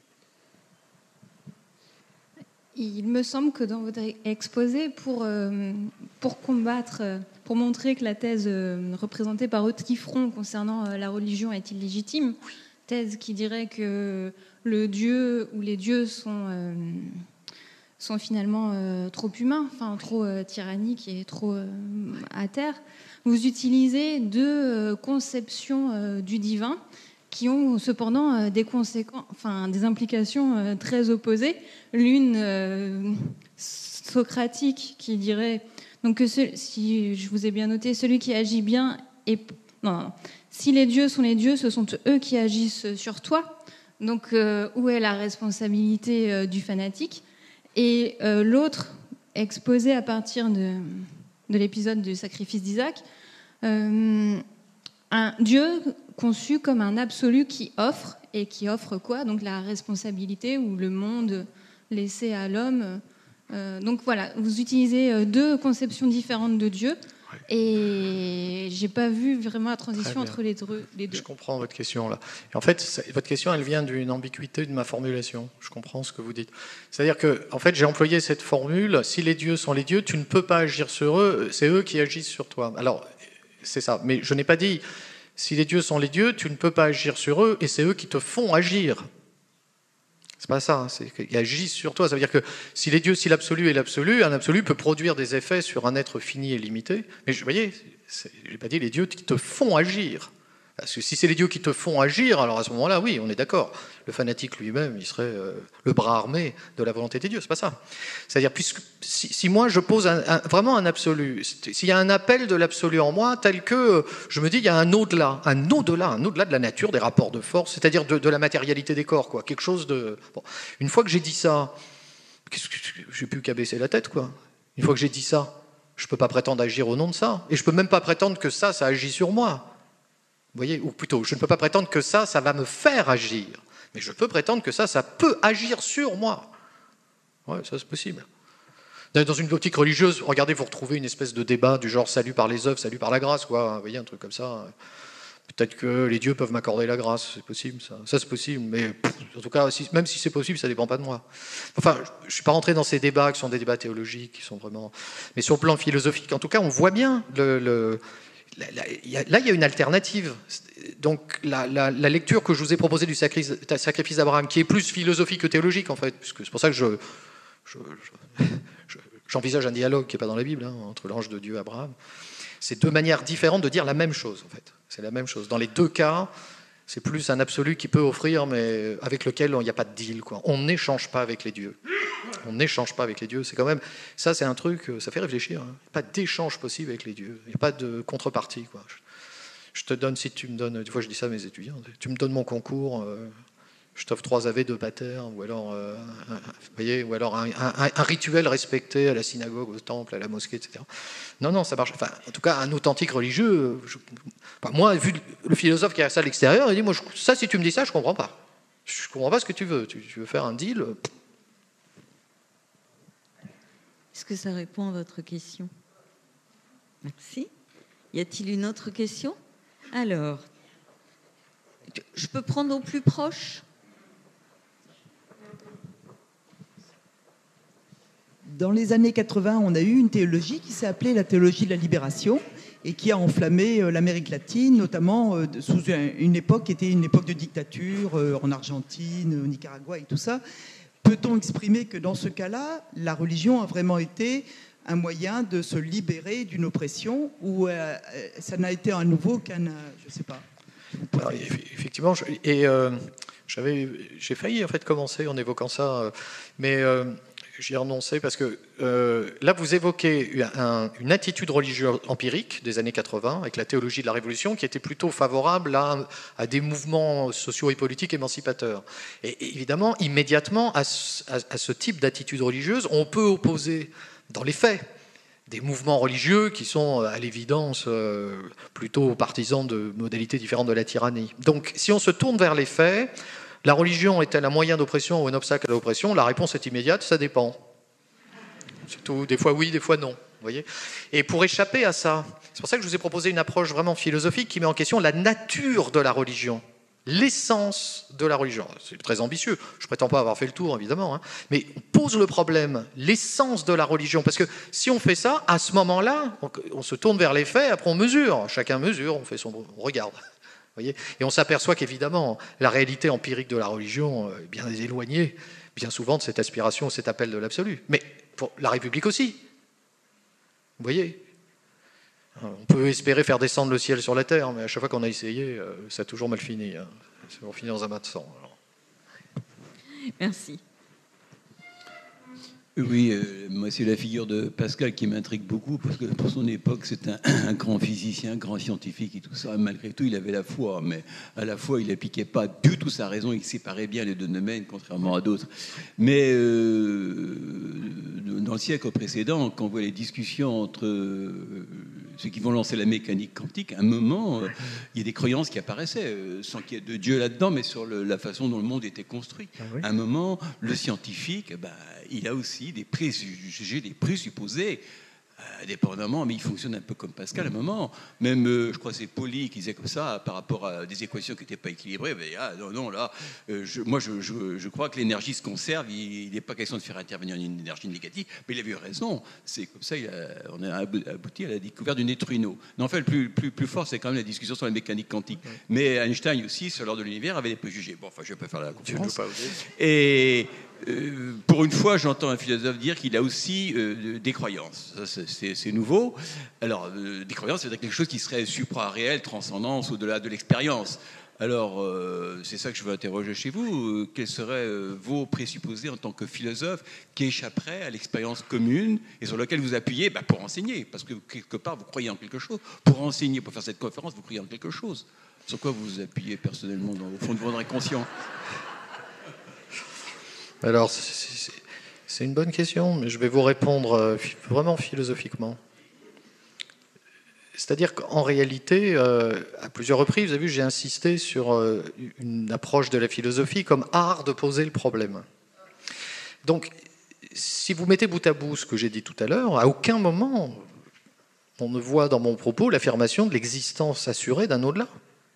Il me semble que dans votre exposé, pour, euh, pour combattre, pour montrer que la thèse euh, représentée par Autrifron concernant euh, la religion est illégitime, thèse qui dirait que le dieu ou les dieux sont, euh, sont finalement euh, trop humains, enfin trop euh, tyranniques et trop euh, à terre, vous utilisez deux euh, conceptions euh, du divin qui ont cependant des conséquences, enfin des implications très opposées. L'une euh, socratique qui dirait donc que ce, si je vous ai bien noté, celui qui agit bien et non, non, non. Si les dieux sont les dieux, ce sont eux qui agissent sur toi. Donc euh, où est la responsabilité euh, du fanatique? Et euh, l'autre exposé à partir de de l'épisode du sacrifice d'Isaac. Euh, un Dieu conçu comme un absolu qui offre, et qui offre quoi? Donc la responsabilité ou le monde laissé à l'homme. Euh, donc voilà, vous utilisez deux conceptions différentes de Dieu. Et j'ai pas vu vraiment la transition entre les deux, les deux. Je comprends votre question là. Et en fait, votre question, elle vient d'une ambiguïté de ma formulation. Je comprends ce que vous dites. C'est-à-dire que, en fait, j'ai employé cette formule. Si les dieux sont les dieux, tu ne peux pas agir sur eux. C'est eux qui agissent sur toi. Alors, c'est ça. Mais je n'ai pas dit si les dieux sont les dieux, tu ne peux pas agir sur eux, et c'est eux qui te font agir. C'est pas ça, c'est qu'ils agissent sur toi. Ça veut dire que si les dieux, si l'absolu est l'absolu, un absolu peut produire des effets sur un être fini et limité. Mais vous voyez, je n'ai pas dit les dieux qui te font agir. Parce que si c'est les dieux qui te font agir, alors à ce moment-là, oui, on est d'accord. Le fanatique lui-même, il serait euh, le bras armé de la volonté des dieux. C'est pas ça. C'est-à-dire, puisque si, si moi je pose un, un, vraiment un absolu, s'il y a un appel de l'absolu en moi, tel que je me dis, il y a un au-delà, un au-delà, un au-delà de la nature, des rapports de force, c'est-à-dire de, de la matérialité des corps, quoi. Quelque chose de. Bon. Une fois que j'ai dit ça, qu'est-ce que j'ai plus qu'à baisser la tête, quoi. Une fois que j'ai dit ça, je peux pas prétendre agir au nom de ça, et je peux même pas prétendre que ça, ça agit sur moi. Vous voyez, ou plutôt, je ne peux pas prétendre que ça, ça va me faire agir. Mais je peux prétendre que ça, ça peut agir sur moi. Oui, ça c'est possible. Dans une optique religieuse, regardez, vous retrouvez une espèce de débat du genre salut par les œuvres, salut par la grâce, quoi. Vous voyez, un truc comme ça. Peut-être que les dieux peuvent m'accorder la grâce, c'est possible, ça. Ça c'est possible, mais pff, en tout cas, si, même si c'est possible, ça ne dépend pas de moi. Enfin, je ne suis pas rentré dans ces débats qui sont des débats théologiques, qui sont vraiment. Mais sur le plan philosophique, en tout cas, on voit bien le. le Là, il y a une alternative. Donc, la, la, la lecture que je vous ai proposée du sacrifice d'Abraham, qui est plus philosophique que théologique, en fait, puisque c'est pour ça que je, je, je, j'envisage un dialogue qui n'est pas dans la Bible, hein, entre l'ange de Dieu et Abraham. C'est deux manières différentes de dire la même chose, en fait. C'est la même chose. Dans les deux cas, c'est plus un absolu qui peut offrir, mais avec lequel il n'y a pas de deal, quoi. On n'échange pas avec les dieux. On n'échange pas avec les dieux. C'est quand même, ça, c'est un truc, ça fait réfléchir. Hein. Il n'y a pas d'échange possible avec les dieux. Il n'y a pas de contrepartie, quoi. Je, je te donne, si tu me donnes, des fois je dis ça à mes étudiants, tu me donnes mon concours, euh, je t'offre trois ave de pater, ou alors, euh, un, vous voyez, ou alors un, un, un rituel respecté à la synagogue, au temple, à la mosquée, et cetera. Non, non, ça marche. Enfin, en tout cas, un authentique religieux. Je, enfin, moi, vu le philosophe qui a ça à l'extérieur, il dit, moi, je, ça, si tu me dis ça, je comprends pas. Je comprends pas ce que tu veux. Tu, tu veux faire un deal. Est-ce que ça répond à votre question? Merci. Y a-t-il une autre question? Alors, je peux prendre au plus proche? Dans les années quatre-vingts, on a eu une théologie qui s'est appelée la théologie de la libération et qui a enflammé l'Amérique latine, notamment sous une époque qui était une époque de dictature, en Argentine, au Nicaragua et tout ça. Peut-on exprimer que dans ce cas-là, la religion a vraiment été un moyen de se libérer d'une oppression, ou euh, ça n'a été à nouveau qu'un... Je ne sais pas. Alors, effectivement, je, et euh, j'avais, j'ai failli en fait commencer en évoquant ça, euh, mais euh, j'y ai renoncé parce que euh, là, vous évoquez un, une attitude religieuse empirique des années quatre-vingts, avec la théologie de la Révolution, qui était plutôt favorable à, à des mouvements sociaux et politiques émancipateurs. Et, et évidemment, immédiatement, à ce, à, à ce type d'attitude religieuse, on peut opposer, dans les faits, des mouvements religieux qui sont, à l'évidence, euh, plutôt partisans de modalités différentes de la tyrannie. Donc, si on se tourne vers les faits, la religion est-elle un moyen d'oppression ou un obstacle à l'oppression? La réponse est immédiate, ça dépend. C'est tout, des fois oui, des fois non. Vous voyez? Et pour échapper à ça, c'est pour ça que je vous ai proposé une approche vraiment philosophique qui met en question la nature de la religion, l'essence de la religion. C'est très ambitieux, je ne prétends pas avoir fait le tour, évidemment, hein. Mais on pose le problème, l'essence de la religion, parce que si on fait ça, à ce moment-là, on, on se tourne vers les faits, après on mesure, chacun mesure, on fait son, on regarde. Voyez, et on s'aperçoit qu'évidemment, la réalité empirique de la religion est bien éloignée, bien souvent, de cette aspiration, cet appel de l'absolu. Mais pour la République aussi. Vous voyez, on peut espérer faire descendre le ciel sur la terre, mais à chaque fois qu'on a essayé, ça a toujours mal fini. Hein. Ça a toujours fini dans un bain de sang. Alors. Merci. Oui, euh, moi c'est la figure de Pascal qui m'intrigue beaucoup, parce que pour son époque c'est un, un grand physicien, un grand scientifique et tout ça. Malgré tout, il avait la foi, mais à la fois il n'appliquait pas du tout sa raison, il séparait bien les deux domaines, contrairement à d'autres. Mais euh, dans le siècle précédent, quand on voit les discussions entre euh, ceux qui vont lancer la mécanique quantique, à un moment, euh, il y a des croyances qui apparaissaient, euh, sans qu'il y ait de Dieu là-dedans, mais sur le, la façon dont le monde était construit. Ah oui. À un moment, le scientifique, bah, il a aussi des préjugés, des présupposés, euh, dépendamment, mais il fonctionne un peu comme Pascal à un moment. Même, euh, je crois que c'est Pauli qui disait comme ça, par rapport à des équations qui n'étaient pas équilibrées. Mais, ah, non, non, là, euh, je, moi, je, je, je crois que l'énergie se conserve. Il n'est pas question de faire intervenir une énergie négative. Mais il avait eu raison. C'est comme ça, il a, on a abouti à la découverte du neutrino. Mais en fait, le plus, plus, plus fort, c'est quand même la discussion sur la mécanique quantique. Oui. Mais Einstein aussi, sur l'ordre de l'univers, avait des préjugés. Bon, enfin, je ne vais pas faire la conférence. Et... Euh, pour une fois, j'entends un philosophe dire qu'il a aussi euh, des croyances. Ça, c'est, c'est nouveau. Alors, euh, des croyances, c'est quelque chose qui serait supra-réel, transcendance, au-delà de l'expérience. Alors, euh, c'est ça que je veux interroger chez vous. Euh, quels seraient euh, vos présupposés en tant que philosophe qui échapperaient à l'expérience commune et sur lequel vous appuyez bah, pour enseigner? Parce que quelque part, vous croyez en quelque chose. Pour enseigner, pour faire cette conférence, vous croyez en quelque chose. Sur quoi vous vous appuyez personnellement, dans, au fond de votre inconscient? Alors, c'est, c'est une bonne question, mais je vais vous répondre vraiment philosophiquement. C'est-à-dire qu'en réalité, euh, à plusieurs reprises, vous avez vu, j'ai insisté sur euh, une approche de la philosophie comme art de poser le problème. Donc, si vous mettez bout à bout ce que j'ai dit tout à l'heure, à aucun moment on ne voit dans mon propos l'affirmation de l'existence assurée d'un au-delà.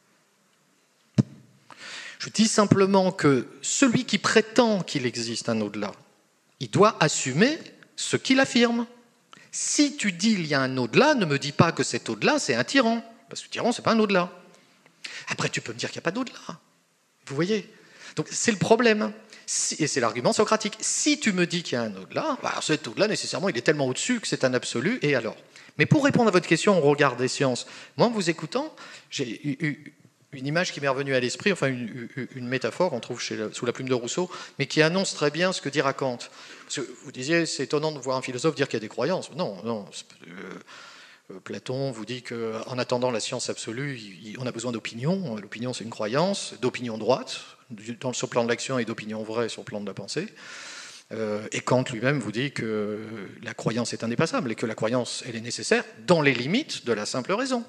Je dis simplement que celui qui prétend qu'il existe un au-delà, il doit assumer ce qu'il affirme. Si tu dis il y a un au-delà, ne me dis pas que cet au-delà, c'est un tyran. Parce que le tyran, ce n'est pas un au-delà. Après, tu peux me dire qu'il n'y a pas d'au-delà. Vous voyez? Donc, c'est le problème. Et c'est l'argument socratique. Si tu me dis qu'il y a un au-delà, bah, cet au-delà, nécessairement, il est tellement au-dessus que c'est un absolu, et alors? Mais pour répondre à votre question, on regarde des sciences. Moi, en vous écoutant, j'ai eu une image qui m'est revenue à l'esprit, enfin une, une métaphore qu'on trouve chez la, sous la plume de Rousseau, mais qui annonce très bien ce que dit Kant. Parce que vous disiez, c'est étonnant de voir un philosophe dire qu'il y a des croyances. Non, non. Euh, Platon vous dit qu'en attendant la science absolue, il, on a besoin d'opinion. L'opinion, c'est une croyance, d'opinion droite, dans, sur le plan de l'action, et d'opinion vraie sur le plan de la pensée. Euh, et Kant lui-même vous dit que la croyance est indépassable et que la croyance, elle est nécessaire dans les limites de la simple raison.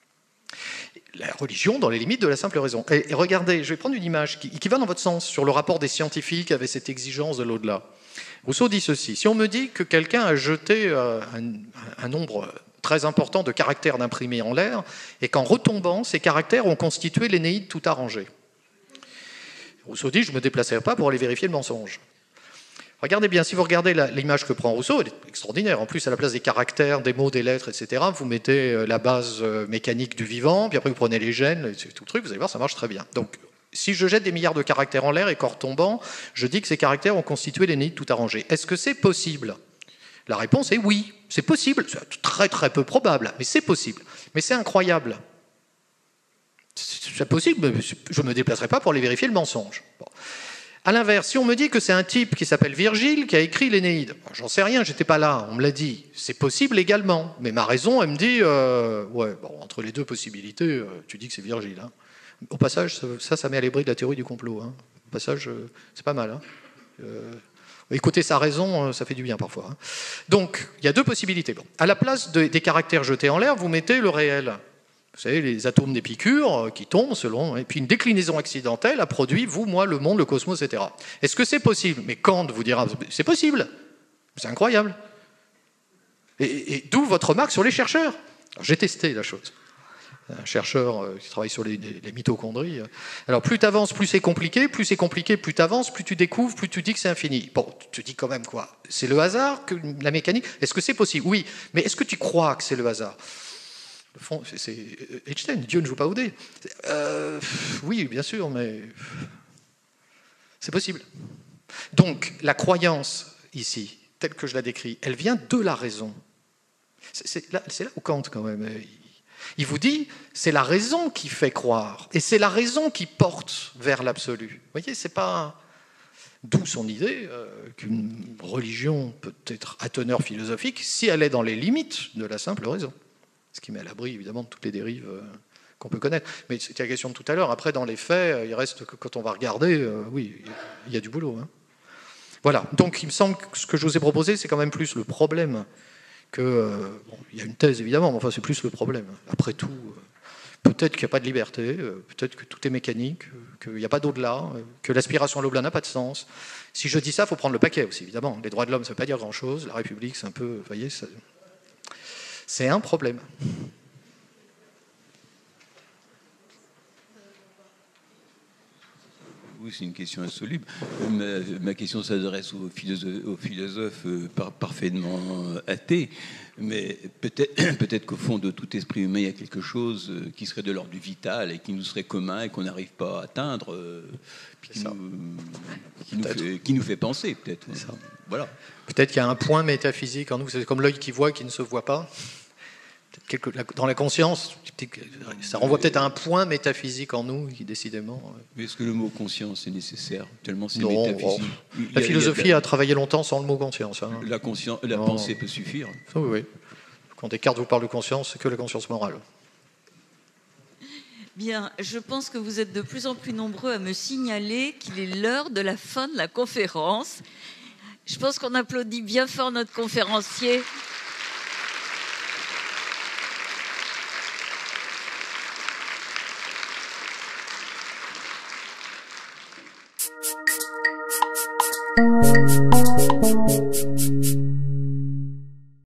La religion dans les limites de la simple raison. Et, et regardez, je vais prendre une image qui, qui va dans votre sens sur le rapport des scientifiques avec cette exigence de l'au-delà. Rousseau dit ceci: si on me dit que quelqu'un a jeté euh, un, un nombre très important de caractères d'imprimés en l'air et qu'en retombant, ces caractères ont constitué l'Énéide tout arrangée. Rousseau dit: je ne me déplacerai pas pour aller vérifier le mensonge. Regardez bien, si vous regardez la, l'image que prend Rousseau, elle est extraordinaire. En plus, à la place des caractères, des mots, des lettres, et cetera, vous mettez la base mécanique du vivant, puis après vous prenez les gènes, tout le truc, vous allez voir, ça marche très bien. Donc, si je jette des milliards de caractères en l'air et qu'en retombant, je dis que ces caractères ont constitué l'Énéide tout arrangée. Est-ce que c'est possible? La réponse est oui, c'est possible. C'est très très peu probable, mais c'est possible. Mais c'est incroyable. C'est possible, mais je ne me déplacerai pas pour aller vérifier le mensonge. Bon. A l'inverse, si on me dit que c'est un type qui s'appelle Virgile qui a écrit l'Énéide, bon, j'en sais rien, j'étais pas là, on me l'a dit, c'est possible également, mais ma raison, elle me dit, euh, ouais, bon, entre les deux possibilités, euh, tu dis que c'est Virgile. Hein. Au passage, ça, ça met à l'abri de la théorie du complot. Hein. Au passage, euh, c'est pas mal. Hein. Euh, écouter sa raison, ça fait du bien parfois. Hein. Donc, il y a deux possibilités. Bon. À la place de, des caractères jetés en l'air, vous mettez le réel. Vous savez, les atomes d'Épicure qui tombent selon... Et puis une déclinaison accidentelle a produit, vous, moi, le monde, le cosmos, et cetera. Est-ce que c'est possible? Mais Kant vous dira, c'est possible. C'est incroyable. Et, et d'où votre remarque sur les chercheurs. Alors, j'ai testé la chose. Un chercheur qui travaille sur les, les mitochondries. Alors, plus tu avances, plus c'est compliqué. Plus c'est compliqué, plus tu avances, plus tu découvres, plus tu dis que c'est infini. Bon, tu te dis quand même quoi? C'est le hasard, que la mécanique? Est-ce que c'est possible? Oui. Mais est-ce que tu crois que c'est le hasard? Fond, c'est Einstein, Dieu ne joue pas au dé. Euh, oui, bien sûr, mais c'est possible. Donc, la croyance, ici, telle que je la décris, elle vient de la raison. C'est là, c'est là où Kant, quand même, il vous dit, c'est la raison qui fait croire, et c'est la raison qui porte vers l'absolu. Vous voyez, c'est pas... D'où son idée euh, qu'une religion peut être à teneur philosophique si elle est dans les limites de la simple raison. Ce qui met à l'abri, évidemment, de toutes les dérives euh, qu'on peut connaître. Mais c'était la question de tout à l'heure. Après, dans les faits, il reste que quand on va regarder, euh, oui, il y a du boulot. Hein. Voilà, donc il me semble que ce que je vous ai proposé, c'est quand même plus le problème que... Euh, bon, il y a une thèse évidemment, mais enfin c'est plus le problème. Après tout, euh, peut-être qu'il n'y a pas de liberté, euh, peut-être que tout est mécanique, euh, qu'il n'y a pas d'au-delà, euh, que l'aspiration à l'au-delà n'a pas de sens. Si je dis ça, il faut prendre le paquet aussi, évidemment. Les droits de l'homme, ça ne veut pas dire grand-chose, la République, c'est un peu... Vous voyez, ça, c'est un problème. Oui, c'est une question insoluble. Ma, ma question s'adresse aux philosophes, aux philosophes euh, par, parfaitement athées, mais peut-être, peut-être qu'au fond de tout esprit humain, il y a quelque chose euh, qui serait de l'ordre du vital et qui nous serait commun et qu'on n'arrive pas à atteindre, euh, puis qui, nous, qui, nous fait, qui nous fait penser, peut-être. Ça. Voilà. Peut-être qu'il y a un point métaphysique en nous, c'est comme l'œil qui voit et qui ne se voit pas. Dans la conscience, ça renvoie peut-être à un point métaphysique en nous qui, décidément... Mais est-ce que le mot conscience est nécessaire? Tellement c'est non, métaphysique. Oh. La philosophie a, a travaillé longtemps sans le mot conscience. Hein. La, conscience, la pensée peut suffire. Oui, oui. Quand Descartes vous parle de conscience, c'est que la conscience morale. Bien, je pense que vous êtes de plus en plus nombreux à me signaler qu'il est l'heure de la fin de la conférence. Je pense qu'on applaudit bien fort notre conférencier. Thank you.